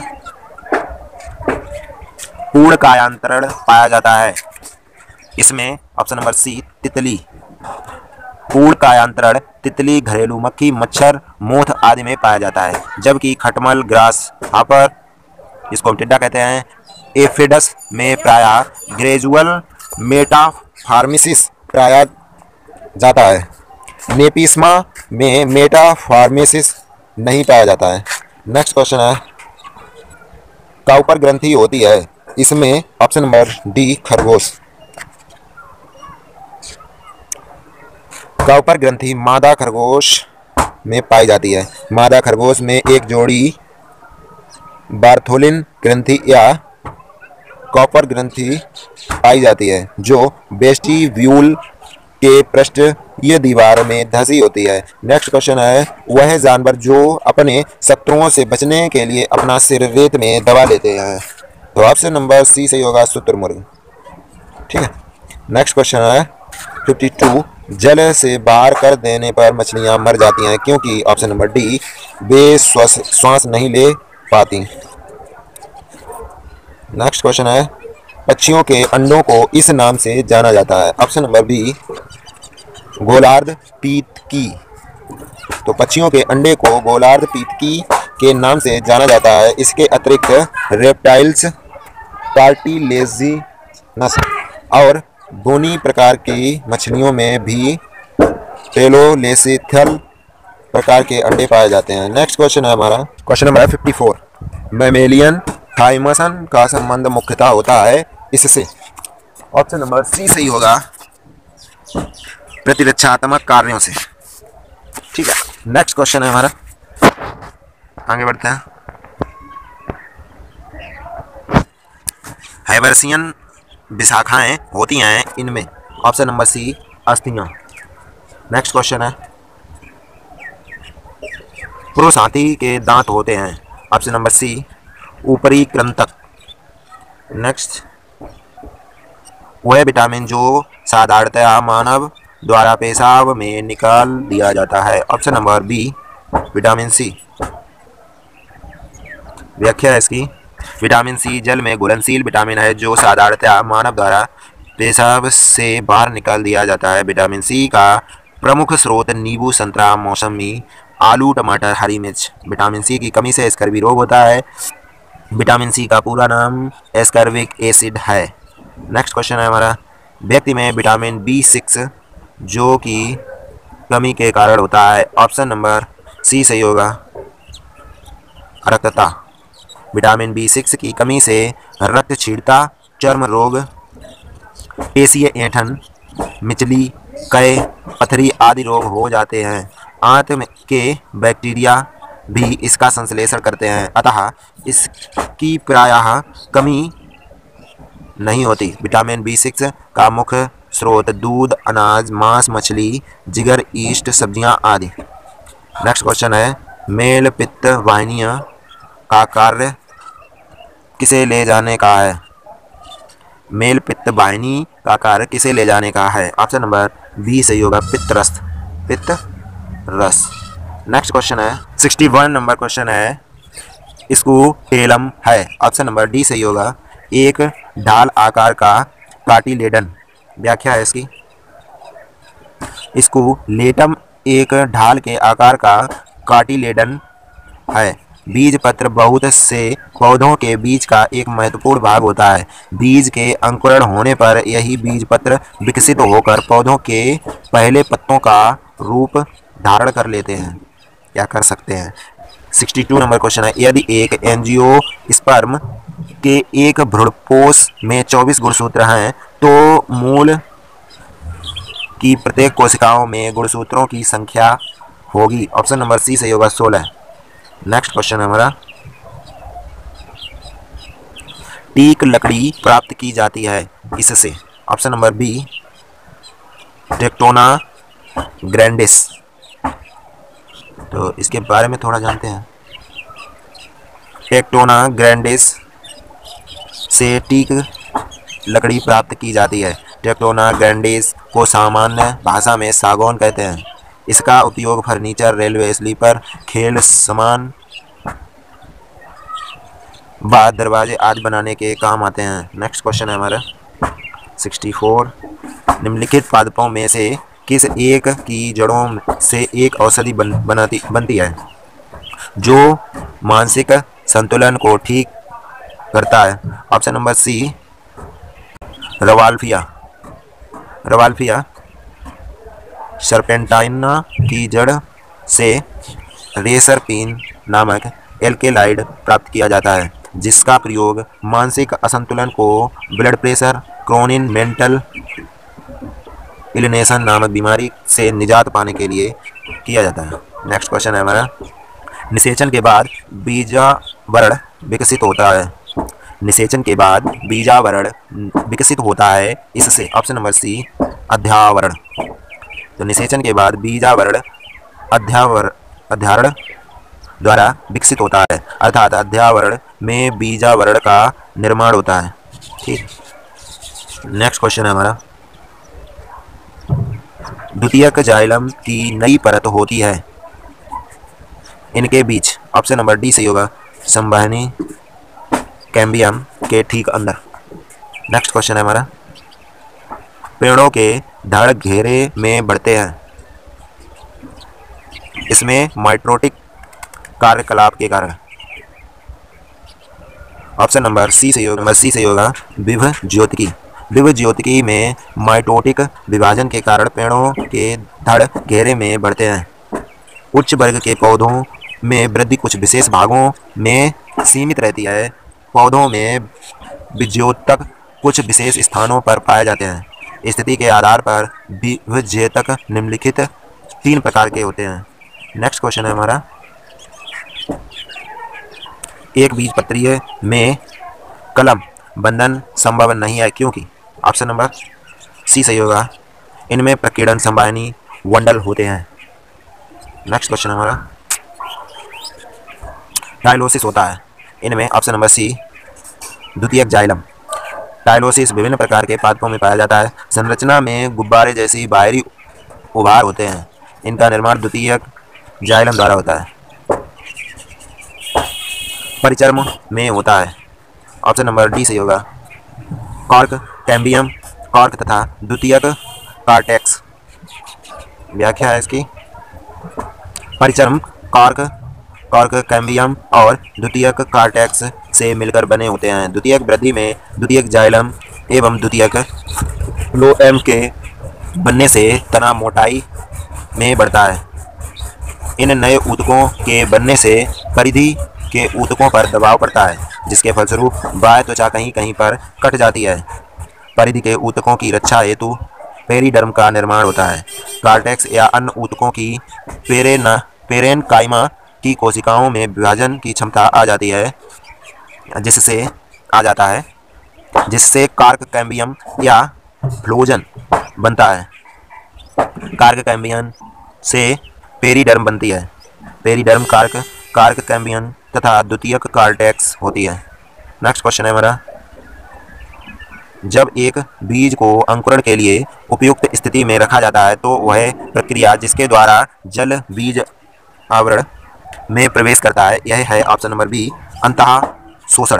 पूर्ण कायांतरण पाया जाता है इसमें। ऑप्शन नंबर सी तितली। पूर्ण कायांतरण तितली, घरेलू मक्खी, मच्छर, मोथ आदि में पाया जाता है, जबकि खटमल, ग्रास हापर, इसको हम टिड्डा कहते हैं, एफिडस में प्रायः ग्रेजुअल मेटाफार्मेसिस पाया जाता है। नेपिस्मा में मेटाफार्मेसिस नहीं पाया जाता है। नेक्स्ट क्वेश्चन है, काउपर ग्रंथि होती है? इसमें ऑप्शन नंबर डी खरगोश। काउपर ग्रंथि मादा खरगोश में पाई जाती है। मादा खरगोश में एक जोड़ी बार्थोलिन ग्रंथि या कॉपर ग्रंथि पाई जाती है जो वेस्टिब्यूल के पृष्ठीय दीवार में धसी होती है। नेक्स्ट क्वेश्चन है, वह जानवर जो अपने शत्रुओं से बचने के लिए अपना सिर रेत में दबा लेते हैं? तो ऑप्शन नंबर सी सही होगा, शुतुरमुर्ग। ठीक है। नेक्स्ट क्वेश्चन है बावन, जल से बाहर कर देने पर मछलियां मर जाती हैं क्योंकि? ऑप्शन नंबर डी, वे श्वास श्वास नहीं ले पाती। नेक्स्ट क्वेश्चन है, पक्षियों के अंडों को इस नाम से जाना जाता है? ऑप्शन नंबर बी, गोलार्ध पीतकी। तो पक्षियों के अंडे को गोलार्ध पीतकी के नाम से जाना जाता है। इसके अतिरिक्त रेप्टाइल्स, कार्टिलेजिनस और बोनी प्रकार की मछलियों में भी टेलोलेसिथल प्रकार के अंडे पाए जाते हैं। नेक्स्ट क्वेश्चन है हमारा क्वेश्चन नंबर चौवन, मैमेलियन थाइमसन का संबंध मुख्यतः होता है इससे? ऑप्शन नंबर सी सही होगा, प्रतिरक्षात्मक कार्यों से। ठीक है। नेक्स्ट क्वेश्चन है हमारा, आगे बढ़ते हैं। हाइबर्सियन विशाखाएं होती हैं इनमें? ऑप्शन नंबर सी, अस्थियां। नेक्स्ट क्वेश्चन है, पुरुष हाथी के दांत होते हैं? ऑप्शन नंबर सी, ऊपरी कृंतक। नेक्स्ट, वह विटामिन जो साधारणतया मानव द्वारा पेशाब में निकाल दिया जाता है? Option number B, vitamin C. व्याख्या है इसकी, विटामिन सी जल में घुलनशील विटामिन है जो साधारणतया मानव द्वारा पेशाब से बाहर निकाल दिया जाता है। विटामिन सी का प्रमुख स्रोत नींबू, संतरा, मौसमी, आलू, टमाटर, हरी मिर्च। विटामिन सी की कमी से स्कर्वी रोग होता है। विटामिन सी का पूरा नाम एस्कर्बिक एसिड है। नेक्स्ट क्वेश्चन है हमारा, व्यक्ति में विटामिन बी सिक्स जो कि कमी के कारण होता है? ऑप्शन नंबर सी सही होगा, रक्तता। विटामिन बी सिक्स की कमी से रक्तक्षीणता, चर्म रोग, पेशीय ऐंठन, मिचली, कै, पथरी आदि रोग हो जाते हैं। आंत के बैक्टीरिया भी इसका संश्लेषण करते हैं, अतः इसकी प्रायः कमी नहीं होती। विटामिन बी सिक्स का मुख्य स्रोत दूध, अनाज, मांस, मछली, जिगर, ईस्ट, सब्जियां आदि। नेक्स्ट क्वेश्चन है, मेल पित्त वाहिनियां का कार्य किसे ले जाने का है? मेल पित्त वाहिनी का कार्य किसे ले जाने का है? ऑप्शन नंबर बी सही होगा, पित्त रस। पित्त रस। नेक्स्ट क्वेश्चन है इकसठ नंबर क्वेश्चन है, स्कूटेलम है? ऑप्शन नंबर डी सही होगा, एक ढाल आकार का कार्टिलेडन। व्याख्या है इसकी, स्कूलेटम एक ढाल के आकार का कार्टिलेडन है। बीज पत्र बहुत से पौधों के बीज का एक महत्वपूर्ण भाग होता है। बीज के अंकुरण होने पर यही बीज पत्र विकसित होकर पौधों के पहले पत्तों का रूप धारण कर लेते हैं या कर सकते हैं। बासठ नंबर क्वेश्चन है, यदि एक एंजियोस्पर्म के एक भ्रूणपोष में चौबीस गुणसूत्र हैं तो मूल की प्रत्येक कोशिकाओं में गुणसूत्रों की संख्या होगी? ऑप्शन नंबर सी सही होगा, सोलह। नेक्स्ट क्वेश्चन है हमारा, टीक लकड़ी प्राप्त की जाती है इससे? Option number B, tectona grandis. तो इसके बारे में थोड़ा जानते हैं। टेक्टोना ग्रैंडिस से टीक लकड़ी प्राप्त की जाती है। टेक्टोना ग्रैंडिस को सामान्य भाषा में सागौन कहते हैं। इसका उपयोग फर्नीचर, रेलवे स्लीपर, खेल सामान व दरवाजे आदि बनाने के काम आते हैं। नेक्स्ट क्वेश्चन है हमारा चौंसठ, निम्नलिखित पादपों में से किस एक की जड़ों से एक औषधि बन, बनाती बनती है जो मानसिक संतुलन को ठीक करता है? ऑप्शन नंबर सी, रवाल्फिया। रवाल्फिया सर्पेंटाइना की जड़ से रेसरपीन नामक एल्केलाइड प्राप्त किया जाता है। जिसका प्रयोग मानसिक असंतुलन को blood pressure, chronic mental alienation नामक बीमारी से निजात पाने के लिए किया जाता है। नेक्स्ट क्वेश्चन है हमारा, निषेचन के बाद बीजावरण विकसित होता है। निषेचन के बाद बीजावरण विकसित होता है इससे, ऑप्शन नंबर सी अध्यावरण। तो निषेचन के बाद बीजावरण अध्यावरण अध्यावरण द्वारा विकसित होता है, अर्थात अध्यावरण में बीजावरण का निर्माण होता है। ठीक। नेक्स्ट क्वेश्चन है हमारा, द्वितीयक जाइलम की नई परत होती है इनके बीच, ऑप्शन नंबर डी सही होगा, संवहनी कैम्बियम के ठीक अंदर। नेक्स्ट क्वेश्चन है हमारा, पेड़ों के धड़ घेरे में बढ़ते हैं, इसमें माइटोटिक कार्यकलाप के कारण, ऑप्शन नंबर सी सही होगा, सी सही होगा, विभज्योतिकी। विभज्योतिकी में माइटोटिक विभाजन के कारण पेड़ों के धड़ घेरे में बढ़ते हैं। उच्च वर्ग के पौधों में वृद्धि कुछ विशेष भागों में सीमित रहती है। पौधों में विभज्योतक कुछ विशेष स्थानों पर पाए जाते हैं। स्थिति के आधार पर विभज्योतक निम्नलिखित तीन प्रकार के होते हैं। नेक्स्ट क्वेश्चन है हमारा, एक बीजपत्रीय में कलम बंधन संभव नहीं है क्योंकि, ऑप्शन नंबर सी सही होगा, इनमें प्रकीर्णन संवाहनी वंडल होते हैं। नेक्स्ट क्वेश्चन हमारा, टाइलोसिस होता है इनमें, ऑप्शन नंबर सी द्वितीयक जाइलम। टाइलोसिस विभिन्न प्रकार के पादपों में पाया जाता है। संरचना में गुब्बारे जैसी बाहरी उभार होते हैं। इनका निर्माण द्वितीयक जाइलम द्वारा होता है। परिचर्म में होता है, ऑप्शन नंबर डी सही होगा, कॉर्क कैम्बियम, कॉर्क तथा द्वितीयक कार्टेक्स। व्याख्या है इसकी, परिचर्म कॉर्क कॉर्क कैम्बियम और द्वितीयक कार्टेक्स से मिलकर बने होते हैं। द्वितीयक वृद्धि में द्वितीयक जाइलम एवं द्वितीयक फ्लोएम के बनने से तना मोटाई में बढ़ता है। इन नए ऊतकों के बनने से परिधि के ऊतकों पर दबाव पड़ता है, जिसके फलस्वरूप बाह्य त्वचा कहीं कहीं पर कट जाती है। परिधि के ऊतकों की रक्षा हेतु पेरिडर्म का निर्माण होता है। कार्टेक्स या अन्य ऊतकों की पेरेन पेरेनकाइमा की कोशिकाओं में विभाजन की क्षमता आ जाती है, जिससे आ जाता है जिससे कार्क कैम्बियम या फ्लोजन बनता है। कार्क कैम्बियम से पेरिडर्म बनती है। पेरिडर्म कार्क कार्क कैम्बियम तथा द्वितीयक कार्टेक्स होती है। नेक्स्ट क्वेश्चन है हमारा, जब एक बीज को अंकुरण के लिए उपयुक्त स्थिति में रखा जाता है तो वह प्रक्रिया जिसके द्वारा जल बीज आवरण में प्रवेश करता है, यह है ऑप्शन नंबर बी अंतः शोषण।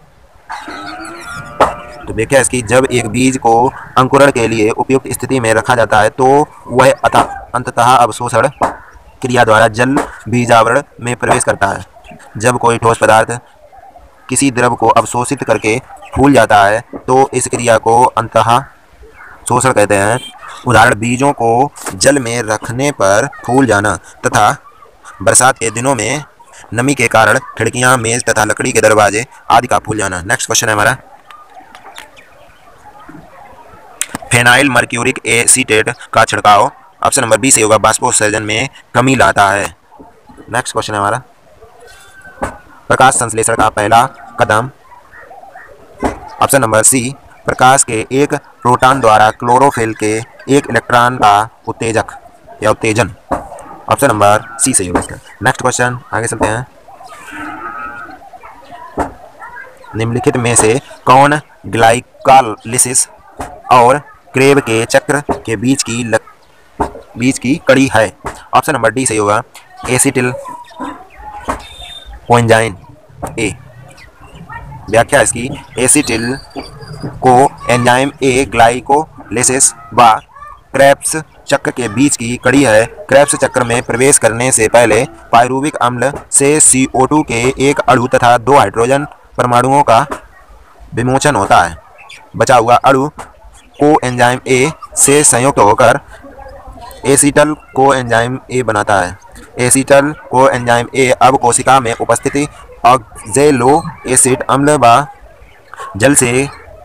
तो देखिए इसकी, जब एक बीज को अंकुरण के लिए उपयुक्त स्थिति में रखा जाता है तो वह अतः अंततः अवशोषण क्रिया द्वारा जल बीजावरण में प्रवेश करता है। जब कोई ठोस पदार्थ किसी द्रव को अवशोषित करके फूल जाता है तो इस क्रिया को अंतः शोषण कहते हैं। उदाहरण, बीजों को जल में रखने पर फूल जाना तथा बरसात के दिनों में नमी के कारण खिड़कियां, मेज तथा लकड़ी के दरवाजे आदि का फूल जाना। नेक्स्ट क्वेश्चन है हमारा, फेनाइल मर्क्यूरिक एसीटेट का छिड़काव, ऑप्शन नंबर बी से होगा, बाष्पोत्सर्जन में कमी लाता है। नेक्स्ट क्वेश्चन है हमारा, प्रकाश संश्लेषण का पहला कदम, ऑप्शन नंबर सी प्रकाश के एक प्रोटॉन द्वारा क्लोरोफिल के एक इलेक्ट्रॉन का उत्तेजक या उत्तेजन, ऑप्शन नंबर सी सही होगा इसका। नेक्स्ट क्वेश्चन आगे चलते हैं, निम्नलिखित में से कौन ग्लाइकोलाइसिस और क्रेब के चक्र के बीच की लक, बीच की कड़ी है, ऑप्शन नंबर डी सही होगा, एसिटिल कोएंजाइम ए। व्याख्या इसकी, acetyl coenzyme A glycolysis व क्रेब्स चक्र के बीच की कड़ी है। क्रेब्स चक्र में प्रवेश करने से पहले पायरुविक अम्ल से सी ओ टू के एक अणु तथा दो हाइड्रोजन परमाणुओं का विमोचन होता है। बचा हुआ अणु को एंजाइम ए से संयुक्त होकर एसिटल को एंजाइम ए बनाता है। एसिटल को एंजाइम ए अब कोशिका में उपस्थिति ऑक्जेलो एसिड अम्ल व जल से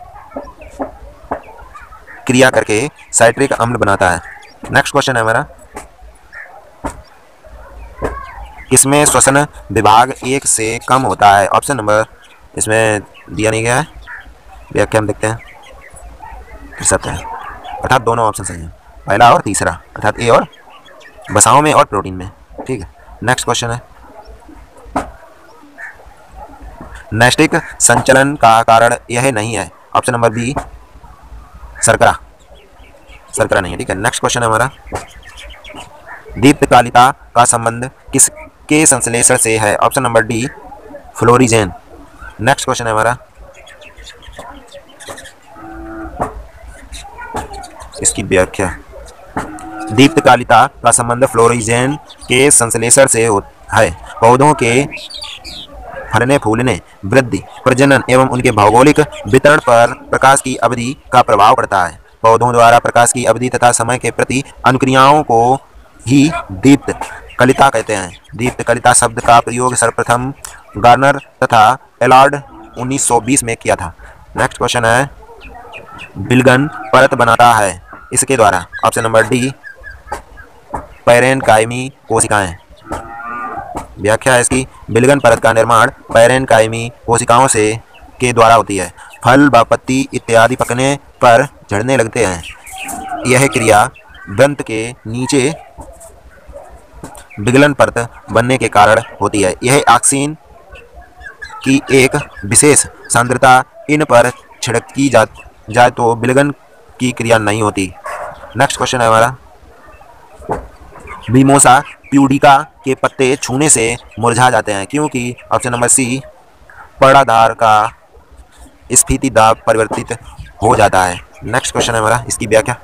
क्रिया करके साइट्रिक अम्ल बनाता है। नेक्स्ट क्वेश्चन है हमारा, किसमें श्वसन विभाग एक से कम होता है? ऑप्शन नंबर इसमें दिया नहीं गया है, व्याख्या हम देखते हैं। सत्य है, अर्थात दोनों ऑप्शन सही हैं, पहला और तीसरा, अर्थात ए और वसाओं में और प्रोटीन में। ठीक है, नेक्स्ट क्वेश्चन है, नैस्टिक संचलन का कारण यह नहीं है? ऑप्शन नंबर बी शर्करा, शर्करा नहीं है। ठीक है, नेक्स्ट क्वेश्चन है हमारा, दीप्तकालिता का संबंध किसके संश्लेषण से है? Option number D florigen. Next question है हमारा, इसकी व्याख्या, दीप्तकालिता का संबंध फ्लोरीजेन के संश्लेषण से है। पौधों के फलने फूलने, वृद्धि, प्रजनन एवं उनके भौगोलिक वितरण पर प्रकाश की अवधि का प्रभाव पड़ता है। पौधों द्वारा प्रकाश की अवधि तथा समय के प्रति अनुक्रियाओं को ही दीप्त कलिता कहते हैं। दीप्त कलिता शब्द का प्रयोग सर्वप्रथम गार्नर तथा एलार्ड उन्नीस सौ बीस में किया था। नेक्स्ट क्वेश्चन है, बिल्गन परत बनाता है इसके द्वारा? ऑप्शन नंबर डी पैरेनकाइमी कोशिकाएं। व्याख्या है इसकी, बिल्गन परत का निर्माण पैरेनकाइमी कोशिकाओं से के द्वारा होती है। फल व पत्ती इत्यादि पकने पर झड़ने लगते हैं। यह क्रिया दंत के नीचे बिगलन परत बनने के कारण होती है। यह ऑक्सीन की एक विशेष सांद्रता इन पर छिड़की जा जाए तो बिलगन की क्रिया नहीं होती। नेक्स्ट क्वेश्चन है हमारा, मिमोसा प्यूडिका के पत्ते छूने से मुरझा जाते हैं क्योंकि? ऑप्शन नंबर सी पर्णाधार का स्फीति दाब परिवर्तित हो जाता है। नेक्स्ट क्वेश्चन है हमारा, इसकी व्याख्या,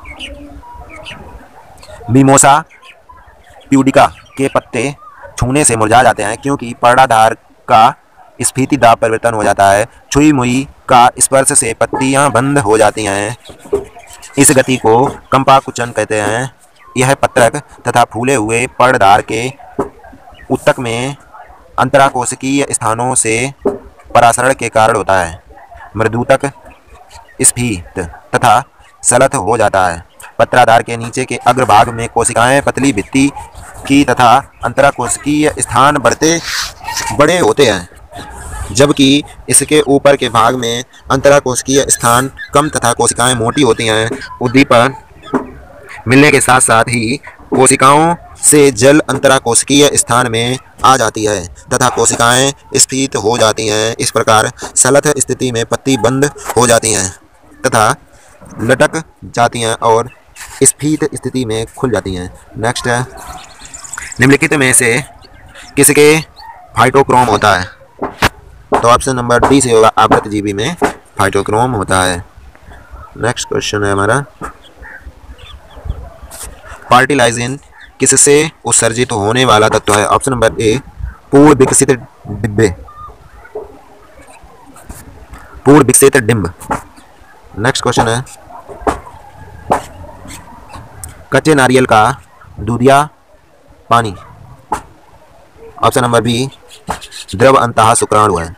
मिमोसा प्यूडिका के पत्ते छूने से मुरझा जाते हैं क्योंकि पर्णाधार का स्फीति दाब परिवर्तन हो जाता है। छुई मुई का स्पर्श से पत्तियां बंद हो जाती हैं। इस गति को कंपाकुचन कहते हैं। यह पत्रक तथा फूले हुए पर्णधार के ऊतक में अंतराकोशिकीय स्थानों से परासरण के कारण होता है। मृदूतक स्फीत तथा सलथ हो जाता है। पत्राधार के नीचे के अग्रभाग में कोशिकाएं पतली भित्ति की तथा अंतराकोशिकीय स्थान बढ़ते बड़े होते हैं, जबकि इसके ऊपर के भाग में अंतराकोशिकीय स्थान कम तथा कोशिकाएं मोटी होती हैं। उद्दीपन मिलने के साथ साथ ही कोशिकाओं से जल अंतराकोशिकीय स्थान में आ जाती है तथा कोशिकाएं स्फीत हो जाती हैं। इस प्रकार सलथ स्थिति में पत्ती बंद हो जाती हैं तथा लटक जाती हैं और स्फीत स्थिति में खुल जाती हैं। नेक्स्ट है, निम्नलिखित में से किसके फाइटोक्रोम होता है? तो ऑप्शन नंबर डी से होगा, आवृतजीवी में फाइटोक्रोम होता है। नेक्स्ट क्वेश्चन है हमारा, फर्टिलाइजिन किससे उत्सर्जित होने वाला तत्व है? ऑप्शन नंबर ए पूर्ण विकसित डिब्बे, पूर्ण विकसित डिम्ब। नेक्स्ट क्वेश्चन है, कच्चे नारियल का दूधिया पानी? ऑप्शन नंबर बी द्रव अंतः शुक्राणु है।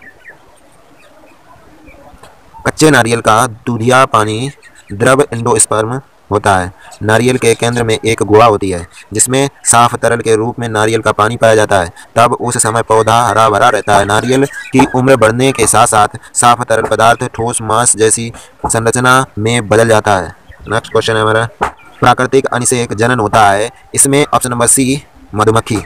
कच्चे नारियल का दूधिया पानी द्रव एंडोस्पर्म होता है। नारियल के केंद्र में एक गुहा होती है जिसमें साफ तरल के रूप में नारियल का पानी पाया जाता है। तब उस समय पौधा हरा भरा रहता है। नारियल की उम्र बढ़ने के साथ साथ साफ तरल पदार्थ ठोस मांस जैसी संरचना में बदल जाता है। नेक्स्ट क्वेश्चन है हमारा, प्राकृतिक अनिषेक जनन होता है इसमें? ऑप्शन नंबर सी मधुमक्खी।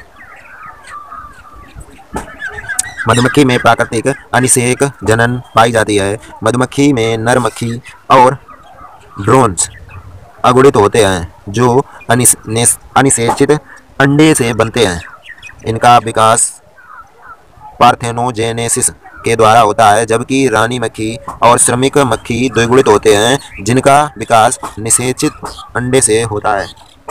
मधुमक्खी में प्राकृतिक अनिषेक जनन पाई जाती है। मधुमक्खी में नर मक्खी और ड्रोन्स अगुणित होते हैं जो अनिषेचित अंडे से बनते हैं। इनका विकास पार्थेनोजेनेसिस के द्वारा होता है, जबकि रानी मक्खी और श्रमिक मक्खी द्विगुणित होते हैं जिनका विकास निषेचित अंडे से होता है।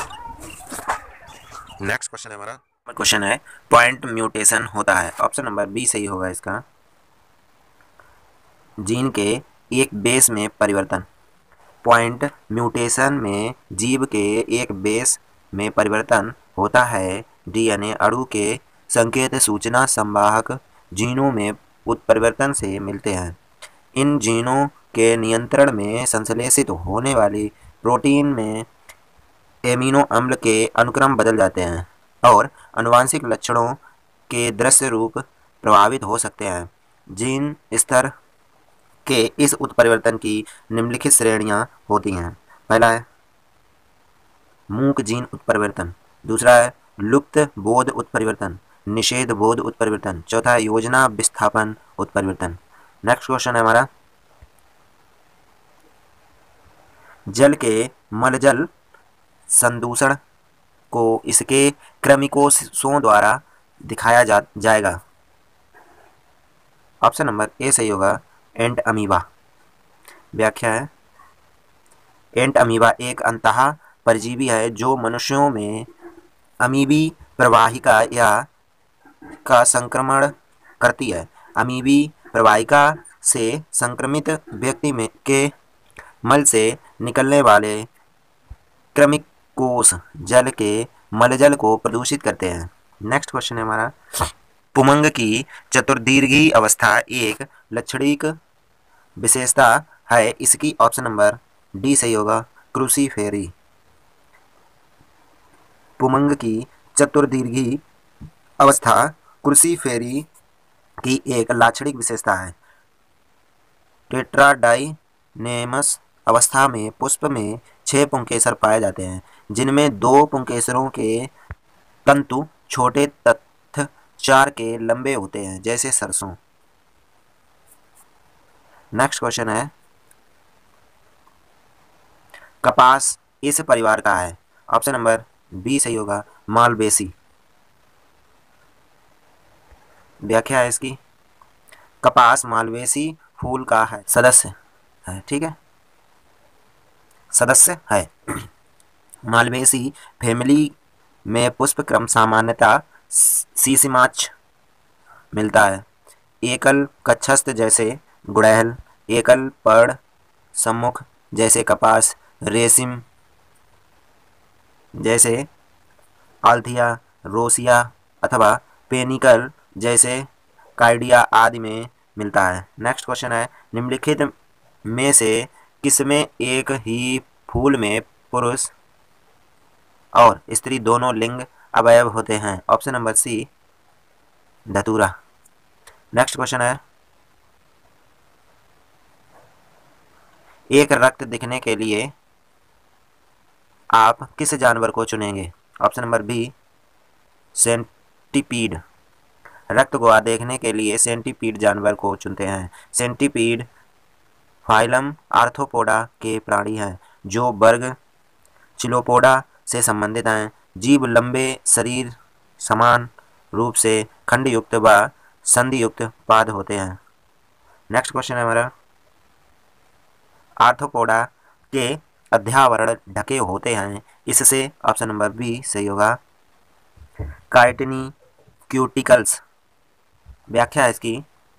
नेक्स्ट क्वेश्चन है हमारा, क्वेश्चन है, पॉइंट म्यूटेशन होता है? ऑप्शन नंबर बी सही होगा इसका, जीन के एक बेस में परिवर्तन। पॉइंट म्यूटेशन में जीव के एक बेस में परिवर्तन होता है। डीएनए अणु के संकेत सूचना संवाहक जीनों में उत्परिवर्तन से मिलते हैं। इन जीनों के नियंत्रण में संश्लेषित होने वाली प्रोटीन में एमिनो अम्ल के अनुक्रम बदल जाते हैं और आनुवंशिक लक्षणों के दृश्य रूप प्रभावित हो सकते हैं। जीन स्तर के इस उत्परिवर्तन की निम्नलिखित श्रेणियां होती हैं। पहला है मूक जीन उत्परिवर्तन, दूसरा है लुप्त बोध उत्परिवर्तन, निषेध बोध उत्परिवर्तन, चौथा है योजना विस्थापन उत्परिवर्तन। नेक्स्ट क्वेश्चन है हमारा, जल के मलजल संदूषण को इसके कृमिकोषों द्वारा दिखाया जा जाएगा। ऑप्शन नंबर ए सही होगा, एंट अमीबा। व्याख्या है, एंट अमीबा एक अंतः परजीवी है जो मनुष्यों में अमीबी प्रवाहिका या का संक्रमण करती है। अमीबी प्रवाहिका से संक्रमित व्यक्ति में के मल से निकलने वाले कृमिकोष जल के मलजल को प्रदूषित करते हैं। नेक्स्ट क्वेश्चन है हमारा, पुमंग की चतुर्दीर्घी अवस्था एक लक्षणिक विशेषता है, इसकी ऑप्शन नंबर डी सही होगा, क्रूसीफेरी। पुमंग की चतुर्दीर्घी अवस्था क्रूसीफेरी की एक लाक्षणिक विशेषता है। टेट्राडाइनेमस अवस्था में पुष्प में छह पुंकेसर पाए जाते हैं, जिनमें दो पुंकेसरों के तंतु छोटे तथा चार के लंबे होते हैं, जैसे सरसों। नेक्स्ट क्वेश्चन है, कपास इस परिवार का है। ऑप्शन नंबर बी सही होगा, मालवेसी। व्याख्या है इसकी, कपास मालवेसी फूल का है सदस्य है, ठीक है, सदस्य है। मालवेसी फैमिली में पुष्प क्रम सामान्यतः सीसीमाच मिलता है। एकल कक्षस्थ जैसे गुड़ैल, एकल पर्ण सम्मुख जैसे कपास, रेशम जैसे आल्थिया, रोसिया अथवा पेनिकल जैसे काइडिया आदि में मिलता है। नेक्स्ट क्वेश्चन है, निम्नलिखित में से किसमें एक ही फूल में पुरुष और स्त्री दोनों लिंग अवयव होते हैं। ऑप्शन नंबर सी, धतूरा। नेक्स्ट क्वेश्चन है, एक रक्त दिखने के लिए आप किस जानवर को चुनेंगे। Option number B, centipede. रक्त गुहा देखने के लिए सेंटीपीड जानवर को चुनते हैं। सेंटीपीड फाइलम आर्थ्रोपोडा के प्राणी हैं जो वर्ग चिलोपोडा से संबंधित हैं। जीव लंबे शरीर, समान रूप से खंडयुक्त व संधियुक्त पाद होते हैं। नेक्स्ट क्वेश्चन है हमारा, आर्थ्रोपोडा के अध्यावरण ढके होते हैं, इससे ऑप्शन नंबर बी सही होगा, काइटिनी क्यूटिकल्स। व्याख्या है इसकी,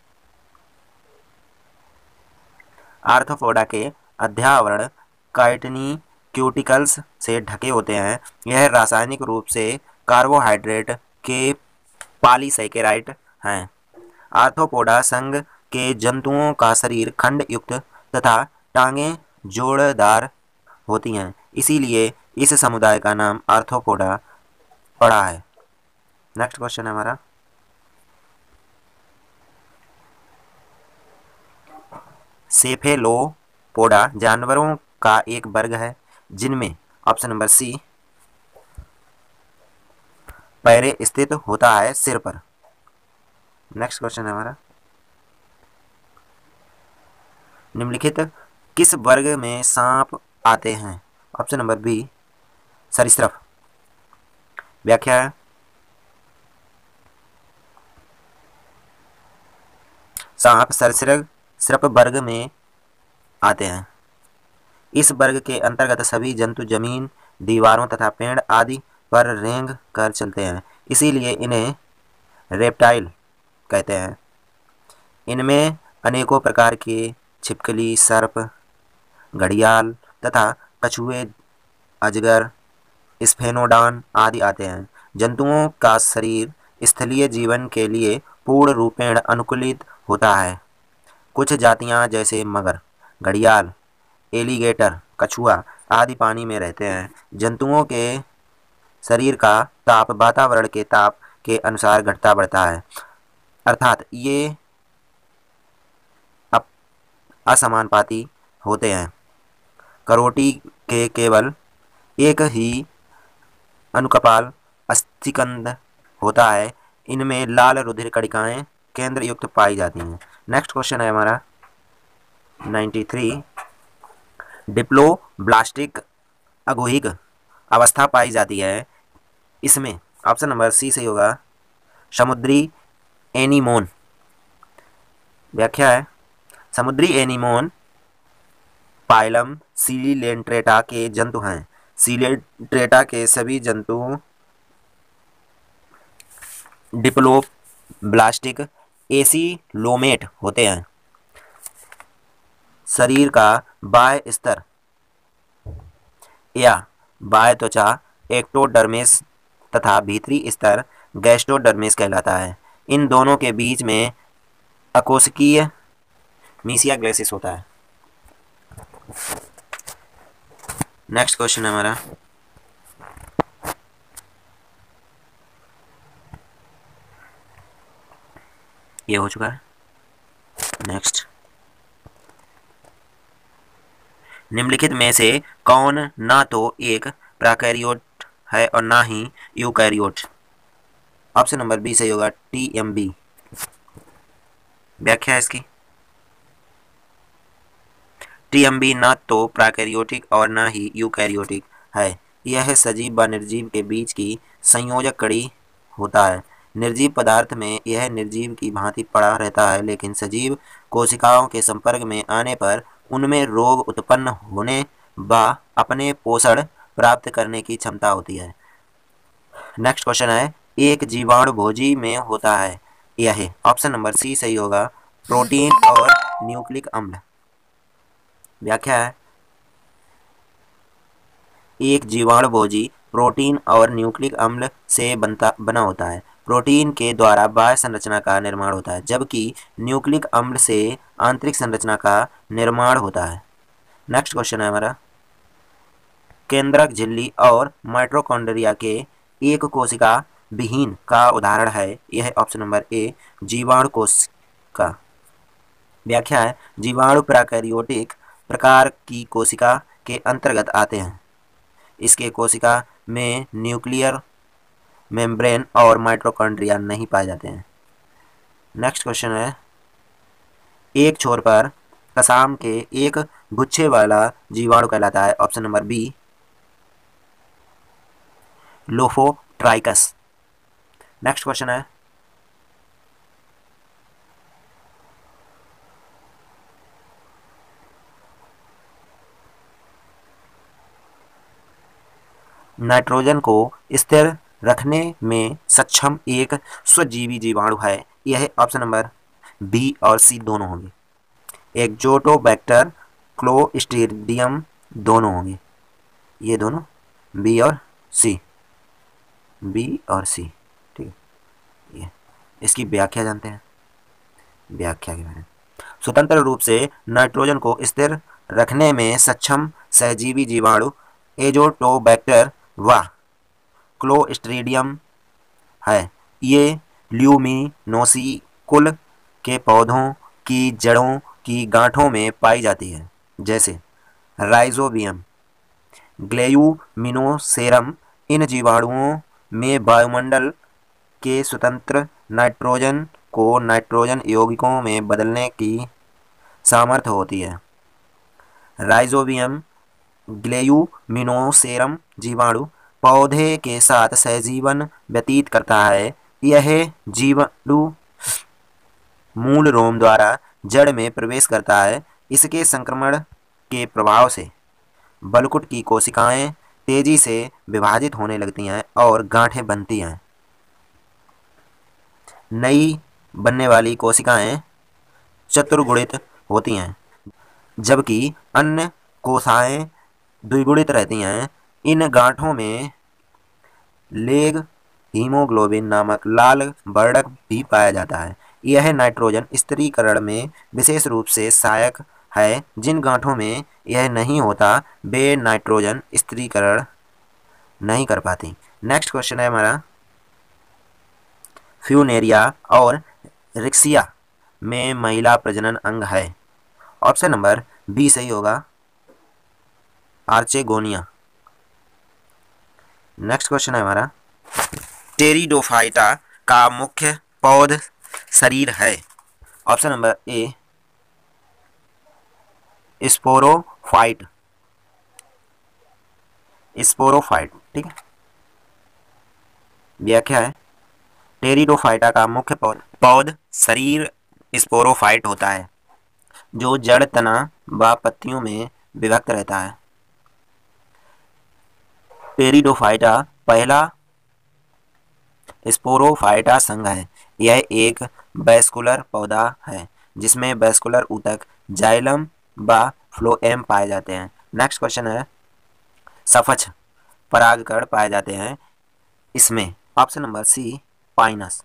आर्थ्रोपोडा के अध्यावरण काइटिनी क्यूटिकल्स से ढके होते हैं। यह रासायनिक रूप से कार्बोहाइड्रेट के पॉलीसैकेराइड हैं। आर्थ्रोपोडा संघ के जंतुओं का शरीर खंड युक्त तथा टांगें जोड़दार होती हैं, इसीलिए इस समुदाय का नाम आर्थ्रोपोडा पड़ा है। नेक्स्ट क्वेश्चन है हमारा, सेफेलोपोडा जानवरों का एक वर्ग है जिनमें ऑप्शन नंबर सी, पैरे स्थित होता है सिर पर। नेक्स्ट क्वेश्चन है हमारा, निम्नलिखित किस वर्ग में सांप आते हैं। ऑप्शन नंबर बी, सरीसृप। व्याख्या है, सांप सरीसृप वर्ग में आते हैं। इस वर्ग के अंतर्गत सभी जंतु जमीन, दीवारों तथा पेड़ आदि पर रेंग कर चलते हैं, इसीलिए इन्हें रेप्टाइल कहते हैं। इनमें अनेकों प्रकार के छिपकली, सर्प, घड़ियाल तथा कछुए, अजगर, स्फेनोडॉन आदि आते हैं। जंतुओं का शरीर स्थलीय जीवन के लिए पूर्ण रूपेण अनुकूलित होता है। कुछ जातियां जैसे मगर, घड़ियाल, एलिगेटर, कछुआ आदि पानी में रहते हैं। जंतुओं के शरीर का ताप वातावरण के ताप के अनुसार घटता बढ़ता है, अर्थात ये अप- असमानुपाती होते हैं। करोटी के केवल एक ही अनुकपाल अस्थिकंद होता है। इनमें लाल रुधिर कणिकाएं केंद्र युक्त पाई जाती हैं। नेक्स्ट क्वेश्चन है हमारा तिरानवे। डिप्लोब्लास्टिक अगुहिक अवस्था पाई जाती है। इसमें ऑप्शन नंबर सी सही होगा, समुद्री एनीमोन। व्याख्या है, समुद्री एनीमोन पाइलम सीलेंट्रेटा के जंतु हैं। सीलेंट्रेटा के सभी जंतु डिप्लोब्लास्टिक एसिलोमेट होते हैं। शरीर का बाह्य स्तर या बाह्य त्वचा एक्टोडर्मिस तथा भीतरी स्तर गैस्ट्रोडर्मिस कहलाता है। इन दोनों के बीच में अकोशिकीय मीसिया ग्लेसिस होता है। नेक्स्ट क्वेश्चन है हमारा ये हो चुका है। नेक्स्ट, निम्नलिखित में से कौन ना तो एक प्रोकैरियोट है और ना ही यूकैरियोट? ऑप्शन नंबर बी सही होगा, टी एम बी। व्याख्या है इसकी, टी एम बी ना तो प्रोकैरियोटिक और ना ही यूकैरियोटिक है। यह सजीव व निर्जीव के बीच की संयोजक कड़ी होता है। निर्जीव पदार्थ में यह निर्जीव की भांति पड़ा रहता है, लेकिन सजीव कोशिकाओं के संपर्क में आने पर उनमें रोग उत्पन्न होने व अपने पोषण प्राप्त करने की क्षमता होती है। नेक्स्ट क्वेश्चन है, एक जीवाणुभोजी में होता है यह? ऑप्शन नंबर सी सही होगा, प्रोटीन और न्यूक्लिक अम्ल। व्याख्या है, एक जीवाणुभोजी प्रोटीन और न्यूक्लिक अम्ल से बनता बना होता है। प्रोटीन के द्वारा बाह्य संरचना का निर्माण होता है, जबकि न्यूक्लिक अम्ल से आंतरिक संरचना का निर्माण होता है। नेक्स्ट क्वेश्चन है हमारा, केंद्रक झिल्ली और माइटोकॉन्ड्रिया के एक कोशिका विहीन का उदाहरण है यह? ऑप्शन नंबर ए, जीवाणु कोशिका। व्याख्या है, जीवाणु प्रोकैरियोटिक प्रकार की कोशिका के अंतर्गत आते हैं। इसके कोशिका में न्यूक्लियर मेम्ब्रेन और माइटोकॉन्ड्रिया नहीं पाए जाते हैं। नेक्स्ट क्वेश्चन है, एक छोर पर कसाम के एक गुच्छे वाला जीवाणु कहलाता है? Option number B, lophotrichous. Next question है, नाइट्रोजन को स्थिर रखने में सक्षम एक स्वजीवी जीवाणु है यह? ऑप्शन नंबर बी और सी दोनों होंगे। एक्जोटोबैक्टर, क्लोस्ट्रीडियम दोनों होंगे, ये दोनों बी और सी, बी और सी। ठीक है, ये इसकी व्याख्या जानते हैं। व्याख्या के बारे में, स्वतंत्र रूप से नाइट्रोजन को स्थिर रखने में सक्षम सहजीवी जीवाणु एजोटोबैक्टर व क्लोस्ट्रीडियम है। ये ल्यूमिनोसी कुल के पौधों की जड़ों की गांठों में पाई जाती है, जैसे राइजोबियम, ग्लेयूमिनोसेरम। इन जीवाणुओं में वायुमंडल के स्वतंत्र नाइट्रोजन को नाइट्रोजन यौगिकों में बदलने की सामर्थ्य होती है। राइजोबियम ग्लेयूमिनोसेरम जीवाणु पौधे के साथ सहजीवन व्यतीत करता है। यह जीवाणु मूल रोम द्वारा जड़ में प्रवेश करता है। इसके संक्रमण के प्रभाव से बलकुट की कोशिकाएं तेजी से विभाजित होने लगती हैं और गांठें बनती हैं। नई बनने वाली कोशिकाएं चतुर्गुणित होती हैं, जबकि अन्य कोशिकाएं द्विगुणित रहती हैं। इन गांठों में लेग हीमोग्लोबिन नामक लाल वर्णक भी पाया जाता है। यह नाइट्रोजन स्थिरीकरण में विशेष रूप से सहायक है। जिन गांठों में यह नहीं होता वे नाइट्रोजन स्थिरीकरण नहीं कर पाती। नेक्स्ट क्वेश्चन है हमारा, फ्यूनेरिया और रिक्सिया में महिला प्रजनन अंग है। ऑप्शन नंबर बी सही होगा, आर्चेगोनिया। नेक्स्ट क्वेश्चन है हमारा, टेरिडोफाइटा का मुख्य पौध शरीर है। Option number A sporophyte, sporophyte, ठीक है। व्याख्या है, टेरिडोफाइटा का मुख्य पौध पौध शरीर स्पोरोफाइट होता है जो जड़, तना व पत्तियों में विभक्त रहता है। टेरिडोफाइटा पहला स्पोरोफाइटा संघ है। यह एक वैस्कुलर पौधा है जिसमें वैस्कुलर ऊतक, जाइलम व फ्लोएम पाए जाते हैं। नेक्स्ट क्वेश्चन है, सफच परागकण पाए जाते हैं इसमें। Option number C pinus.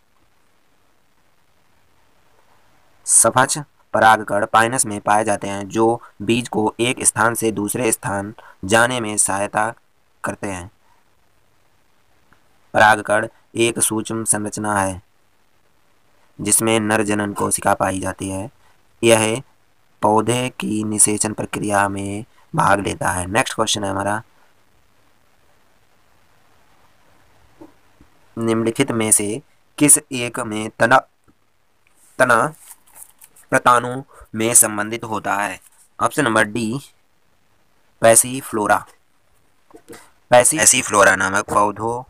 सफच परागकण पाइनस में पाए जाते हैं जो बीज को एक स्थान से दूसरे स्थान जाने में सहायता करते हैं। परागकण एक सूक्ष्म संरचना है जिसमें नर जनन कोशिका पाई जाती है। यह पौधे की निषेचन प्रक्रिया में भाग लेता है। नेक्स्ट क्वेश्चन है हमारा, निम्नलिखित में से किस एक में तना तना प्रतानु में संबंधित होता है। Option number D passiflora. Passiflora नामक पौधों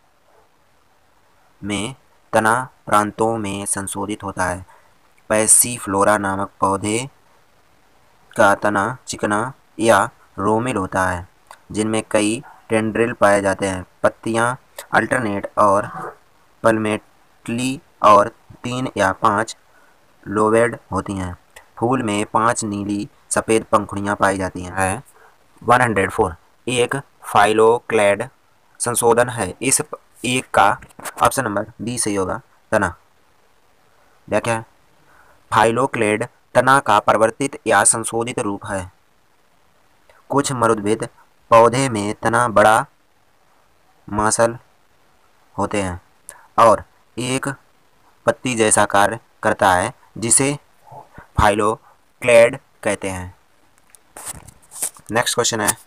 में तना प्रांतों में संशोधित होता है। पैसीफ्लोरा नामक पौधे का तना चिकना या रोमिल होता है जिनमें कई टेंड्रिल पाए जाते हैं। पत्तियां अल्टरनेट और पल्मेटली और तीन या पांच लोवेड होती हैं। फूल में पांच नीली सफेद पंखुड़ियां पाई जाती हैं। एक सौ चार एक फाइलोक्लेड संशोधन है। इस एक का ऑप्शन नंबर बी सही होगा, तना। क्या है, फाइलोक्लेड तना का परिवर्तित या संशोधित रूप है। कुछ मरुद्भिद पौधे में तना बड़ा मांसल होते हैं और एक पत्ती जैसा कार्य करता है जिसे फाइलोक्लेड कहते हैं। नेक्स्ट क्वेश्चन है,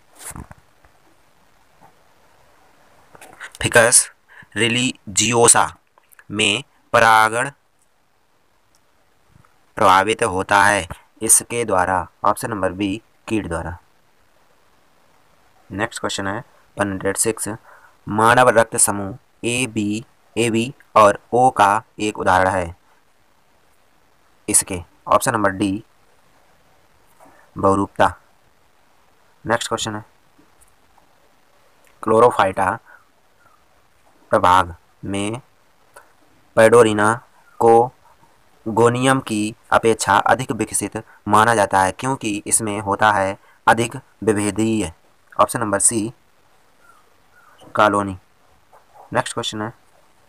फिकस रिलीजियोसा में परागण प्रभावित होता है इसके द्वारा। ऑप्शन नंबर बी कीट द्वारा। नेक्स्ट क्वेश्चन है एक सौ छह, मानव रक्त समूह ए बी ए बी और ओ का एक उदाहरण है इसके। ऑप्शन नंबर डी बहुरूपता। नेक्स्ट क्वेश्चन है, क्लोरोफाइटा प्रभाग में पैडोरिना को गोनियम की अपेक्षा अधिक विकसित माना जाता है क्योंकि इसमें होता है अधिक विभेदीय। Option number C colony. Next question है,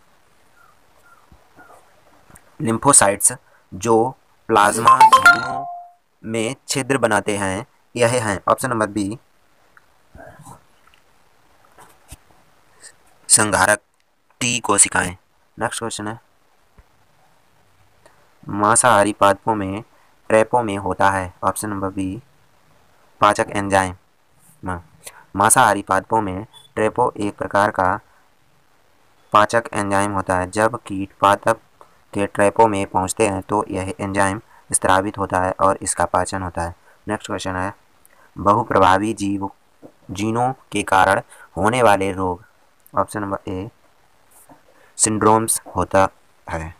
लिम्फोसाइट्स जो प्लाज्मा झिल्लियों में छिद्र बनाते हैं यह हैं। ऑप्शन नंबर बी संघारक टी कोशिकाएं। नेक्स्ट क्वेश्चन है, मांसाहारी पादपों में ट्रैपों में होता है। ऑप्शन नंबर बी पाचक एंजाइम। मांसाहारी पादपों में ट्रैपो एक प्रकार का पाचक एंजाइम होता है। जब कीट पादप के ट्रैपों में पहुंचते हैं तो यह एंजाइम स्रावित होता है और इसका पाचन होता है। नेक्स्ट क्वेश्चन है, बहुप्रभावी जीव जीनों के कारण होने वाले रोग। ऑप्शन नंबर ए सिंड्रोम्स होता है।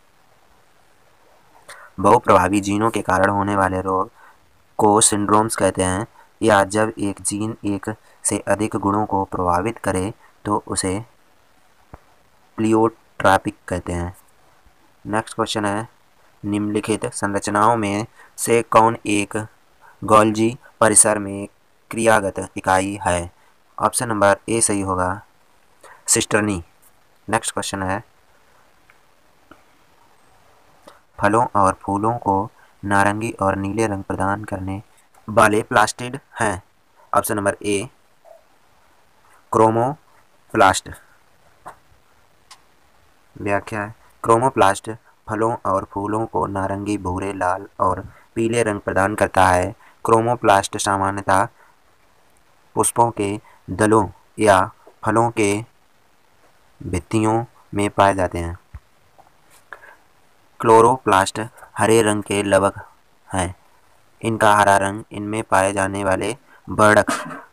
बहुप्रभावी जीनों के कारण होने वाले रोग को सिंड्रोम्स कहते हैं, या जब एक जीन एक से अधिक गुणों को प्रभावित करे तो उसे प्लियोट्रॉपिक कहते हैं। नेक्स्ट क्वेश्चन है, निम्नलिखित संरचनाओं में से कौन एक गोल्जी परिसर में क्रियागत इकाई है। ऑप्शन नंबर ए सही होगा, सिस्टर्नी। नेक्स्ट क्वेश्चन है, फलों और फूलों को नारंगी और नीले रंग प्रदान करने वाले प्लास्टिड हैं। Option number A chromoplast. व्याख्या है, क्रोमोप्लास्ट फलों और फूलों को नारंगी, भूरे, लाल और पीले रंग प्रदान करता है। क्रोमोप्लास्ट सामान्यतः पुष्पों के दलों या फलों के भित्तियों में पाए जाते हैं। क्लोरोप्लास्ट हरे रंग के लवक हैं। इनका हरा रंग इनमें पाए जाने वाले वर्णक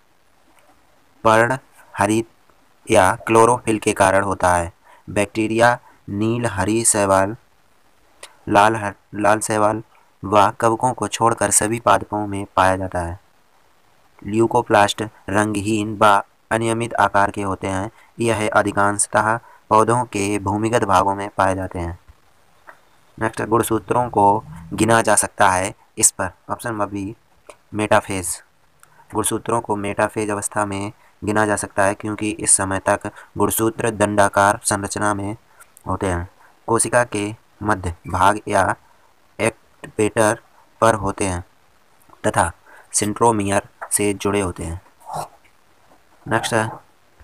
पर्णहरित या क्लोरोफिल के कारण होता है। बैक्टीरिया नील, हरी शैवाल, लाल हर, लाल शैवाल व कवकों को छोड़कर सभी पादपों में पाया जाता है। ल्यूकोप्लास्ट रंगहीन व अनियमित आकार के होते हैं। यह अधिकांशतः पौधों के भूमिगत भागों में पाए जाते हैं। नेक्स्ट, गुणसूत्रों को गिना जा सकता है इस पर। Option number B metaphase. गुणसूत्रों को मेटाफेज अवस्था में गिना जा सकता है क्योंकि इस समय तक गुणसूत्र दंडाकार संरचना में होते हैं, कोशिका के मध्य भाग या एक्टिपेटर पर होते हैं तथा सेंट्रोमियर से जुड़े होते हैं। नेक्स्ट है,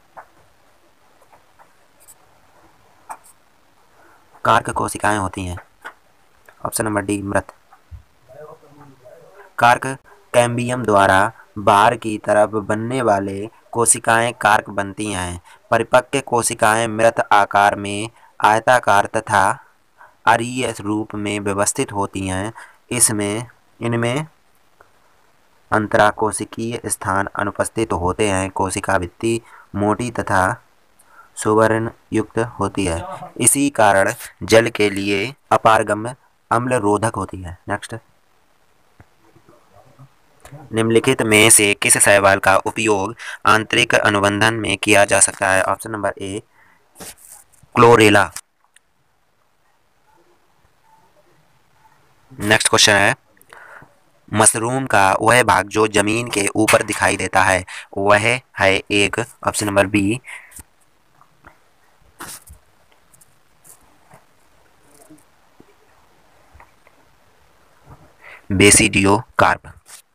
कार्क कोशिकाएं होती हैं। ऑप्शन नंबर डी मृत। कार्क कैम्बियम द्वारा बाहर की तरफ बनने वाले कोशिकाएं कार्क बनती हैं। परिपक्व कोशिकाएं मृत आकार में आयताकार तथा अरीय रूप में व्यवस्थित होती हैं। इसमें इनमें अंतराकोशिकीय स्थान अनुपस्थित होते हैं। कोशिका भित्ति मोटी तथा सुवर्ण युक्त होती है। इसी कारण जल के लिए अपारगम्य अम्ल रोधक होती है। नेक्स्ट, निम्नलिखित में से किस शैवाल का उपयोग आंतरिक अनुबंधन में किया जा सकता है? Option number A chlorella. Next question है, मशरूम का वह भाग जो जमीन के ऊपर दिखाई देता है वह है एक। Option number B basidiocarp.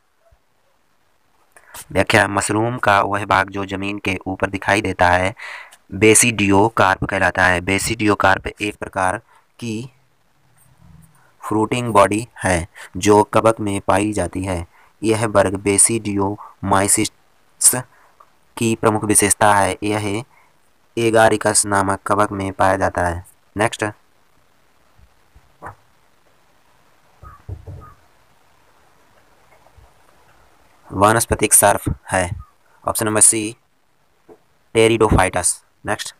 व्याख्या, मशरूम का वह भाग जो जमीन के ऊपर दिखाई देता है बेसिडियोकार्प कहलाता है। बेसिडियोकार्प एक प्रकार की फ्रूटिंग बॉडी है जो कवक में पाई जाती है। यह वर्ग बेसिडियोमाइसिट्स की प्रमुख विशेषता है। यह एगारिकस नामक कवक में पाया जाता है। नेक्स्ट, वानस्पतिक सर्फ है। Option number C pteridophytes. Next,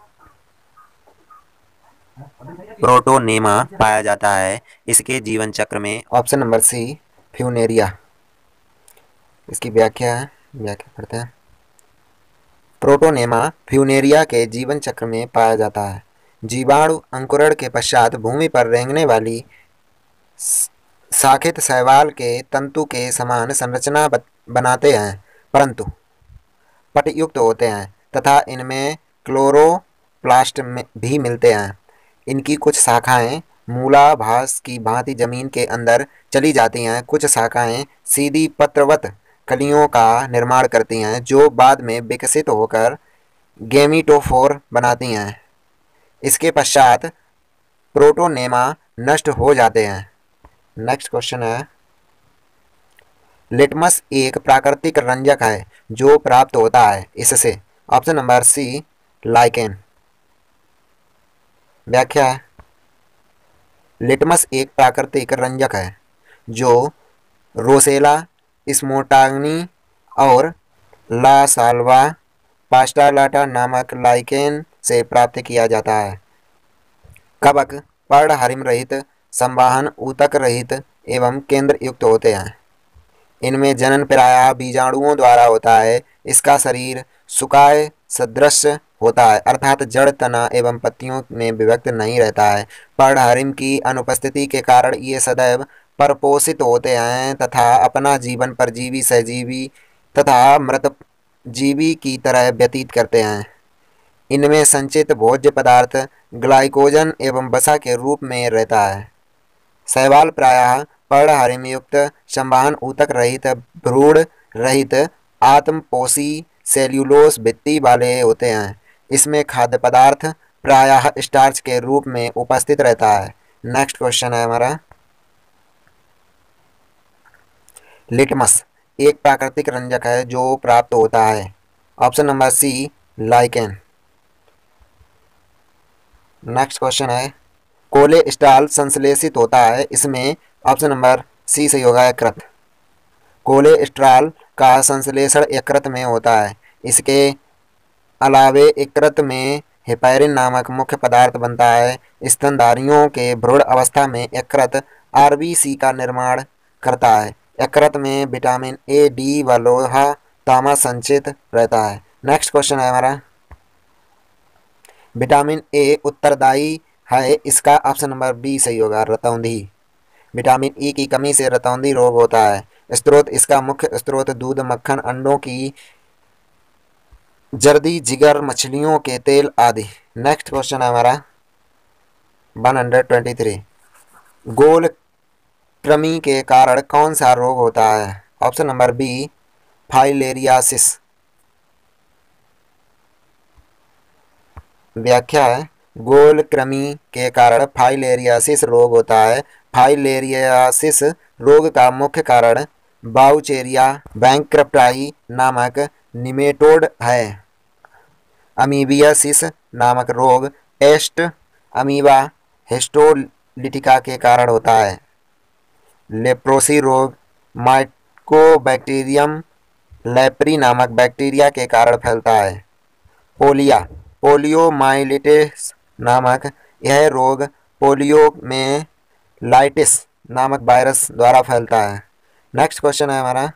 protonema पाया जाता है। इसके जीवन चक्र में ऑप्शन नंबर सी फ्यूनेरिया। इसकी व्याख्या है, व्याख्या करते हैं। प्रोटोनेमा फ्यूनेरिया के जीवन चक्र में पाया जाता है। जीवाणु अंकुरण के पश्चात भूमि पर रेंगने वाली शाखित शैवाल के तंतु के समान संरचना बनाते हैं परंतु पटयुक्त होते हैं तथा इनमें क्लोरोप्लास्ट भी मिलते हैं। इनकी कुछ शाखाएं मूलाभास की भांति जमीन के अंदर चली जाती हैं। कुछ शाखाएं सीधी पत्रवत कलियों का निर्माण करती हैं जो बाद में विकसित होकर गेमिटोफोर बनाती हैं। इसके पश्चात प्रोटोनेमा नष्ट हो जाते हैं। नेक्स्ट क्वेश्चन है, लिटमस एक प्राकृतिक रंजक है जो प्राप्त होता है इससे। Option number C lichen. व्याख्या है, लिटमस एक प्राकृतिक रंजक है जो रोसेला स्मोटाग्नी और ला साल्वा पास्टालाटा नामक लाइकेन से प्राप्त किया जाता है। कवक पर्णहरिम रहित, संवाहन ऊतक रहित एवं केंद्र युक्त होते हैं। इनमें जनन प्रायः बीजाणुओं द्वारा होता है। इसका शरीर सुकाय सदृश होता है अर्थात जड़, तना एवं पत्तियों में विभक्त नहीं रहता है। पर्णहरिम की अनुपस्थिति के कारण ये सदैव परपोषित होते हैं तथा अपना जीवन परजीवी, सहजीवी तथा मृत जीवी की तरह व्यतीत करते हैं। इनमें संचित भोज्य पदार्थ ग्लाइकोजन एवं वसा के रूप में रहता है। शैवाल प्रायः पर्णहारिम युक्त, संवहन ऊतक रहित, भ्रूण रहित, आत्मपोषी सेल्यूलोस भित्ति वाले होते हैं। इसमें खाद्य पदार्थ प्रायः स्टार्च के रूप में उपस्थित रहता है। नेक्स्ट क्वेश्चन है हमारा, लिटमस एक प्राकृतिक रंजक है जो प्राप्त होता है। Option number C lichen. Next question है, कोलेस्ट्रॉल संश्लेषित होता है इसमें। ऑप्शन नंबर सी सही होगा यकृत। कोलेस्ट्रॉल का संश्लेषण यकृत में होता है। इसके अलावे यकृत में हेपैरिन नामक मुख्य पदार्थ बनता है। स्तनधारियों के भ्रूण अवस्था में यकृत आरबीसी का निर्माण करता है। यकृत में विटामिन ए, डी व लोहा तांबा संचित रहता है। नेक्स्ट क्वेश्चन है हमारा, विटामिन ए उत्तरदायी है इसका। ऑप्शन नंबर बी सही होगा रतौंधी। विटामिन ई की कमी से रतौंधी रोग होता है। स्रोत इसका मुख्य स्रोत दूध, मक्खन, अंडों की जर्दी, जिगर, मछलियों के तेल आदि। नेक्स्ट क्वेश्चन है हमारा एक सौ तेईस, गोल कृमि के कारण कौन सा रोग होता है। Option number B filariasis. व्याख्या है, गोल कृमि के कारण फाइलेरियासिस रोग होता है। फाइलेरियासिस रोग का मुख्य कारण बाउचेरिया बैंक्रप्टाई नामक निमेटोड है। अमीबियासिस नामक रोग एस्ट अमीबा हिस्टोलिटिका के कारण होता है। लेप्रोसी रोग माइकोबैक्टीरियम लेप्री नामक बैक्टीरिया के कारण फैलता है। पोलिया पोलियोमाइलिटिस नामक यह रोग पोलियो में लाइटिस नामक वायरस द्वारा फैलता है। नेक्स्ट क्वेश्चन है हमारा,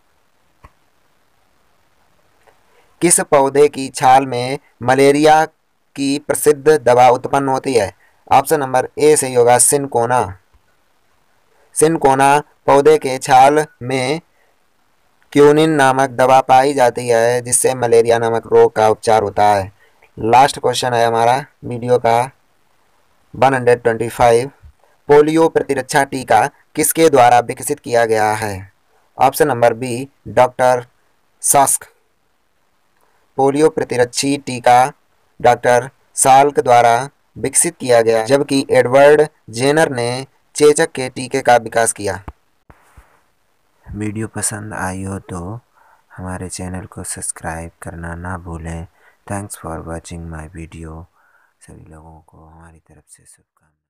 किस पौधे की छाल में मलेरिया की प्रसिद्ध दवा उत्पन्न होती है। ऑप्शन नंबर ए सही होगा सिनकोना। सिनकोना पौधे के छाल में क्यूनिन नामक दवा पाई जाती है जिससे मलेरिया नामक रोग का उपचार होता है। लास्ट क्वेश्चन है हमारा वीडियो का एक सौ पच्चीस, पोलियो प्रतिरक्षा टीका किसके द्वारा विकसित किया गया है। Option number B doctor Salk. Polio प्रतिरक्षी टीका डॉक्टर साल्क द्वारा विकसित किया गया, जबकि एडवर्ड जेनर ने चेचक के टीके का विकास किया। वीडियो पसंद आई हो तो हमारे चैनल को सब्सक्राइब करना ना भूलें। Thanks for watching my video. सभी लोगों को हमारी तरफ से शुभकामनाएं।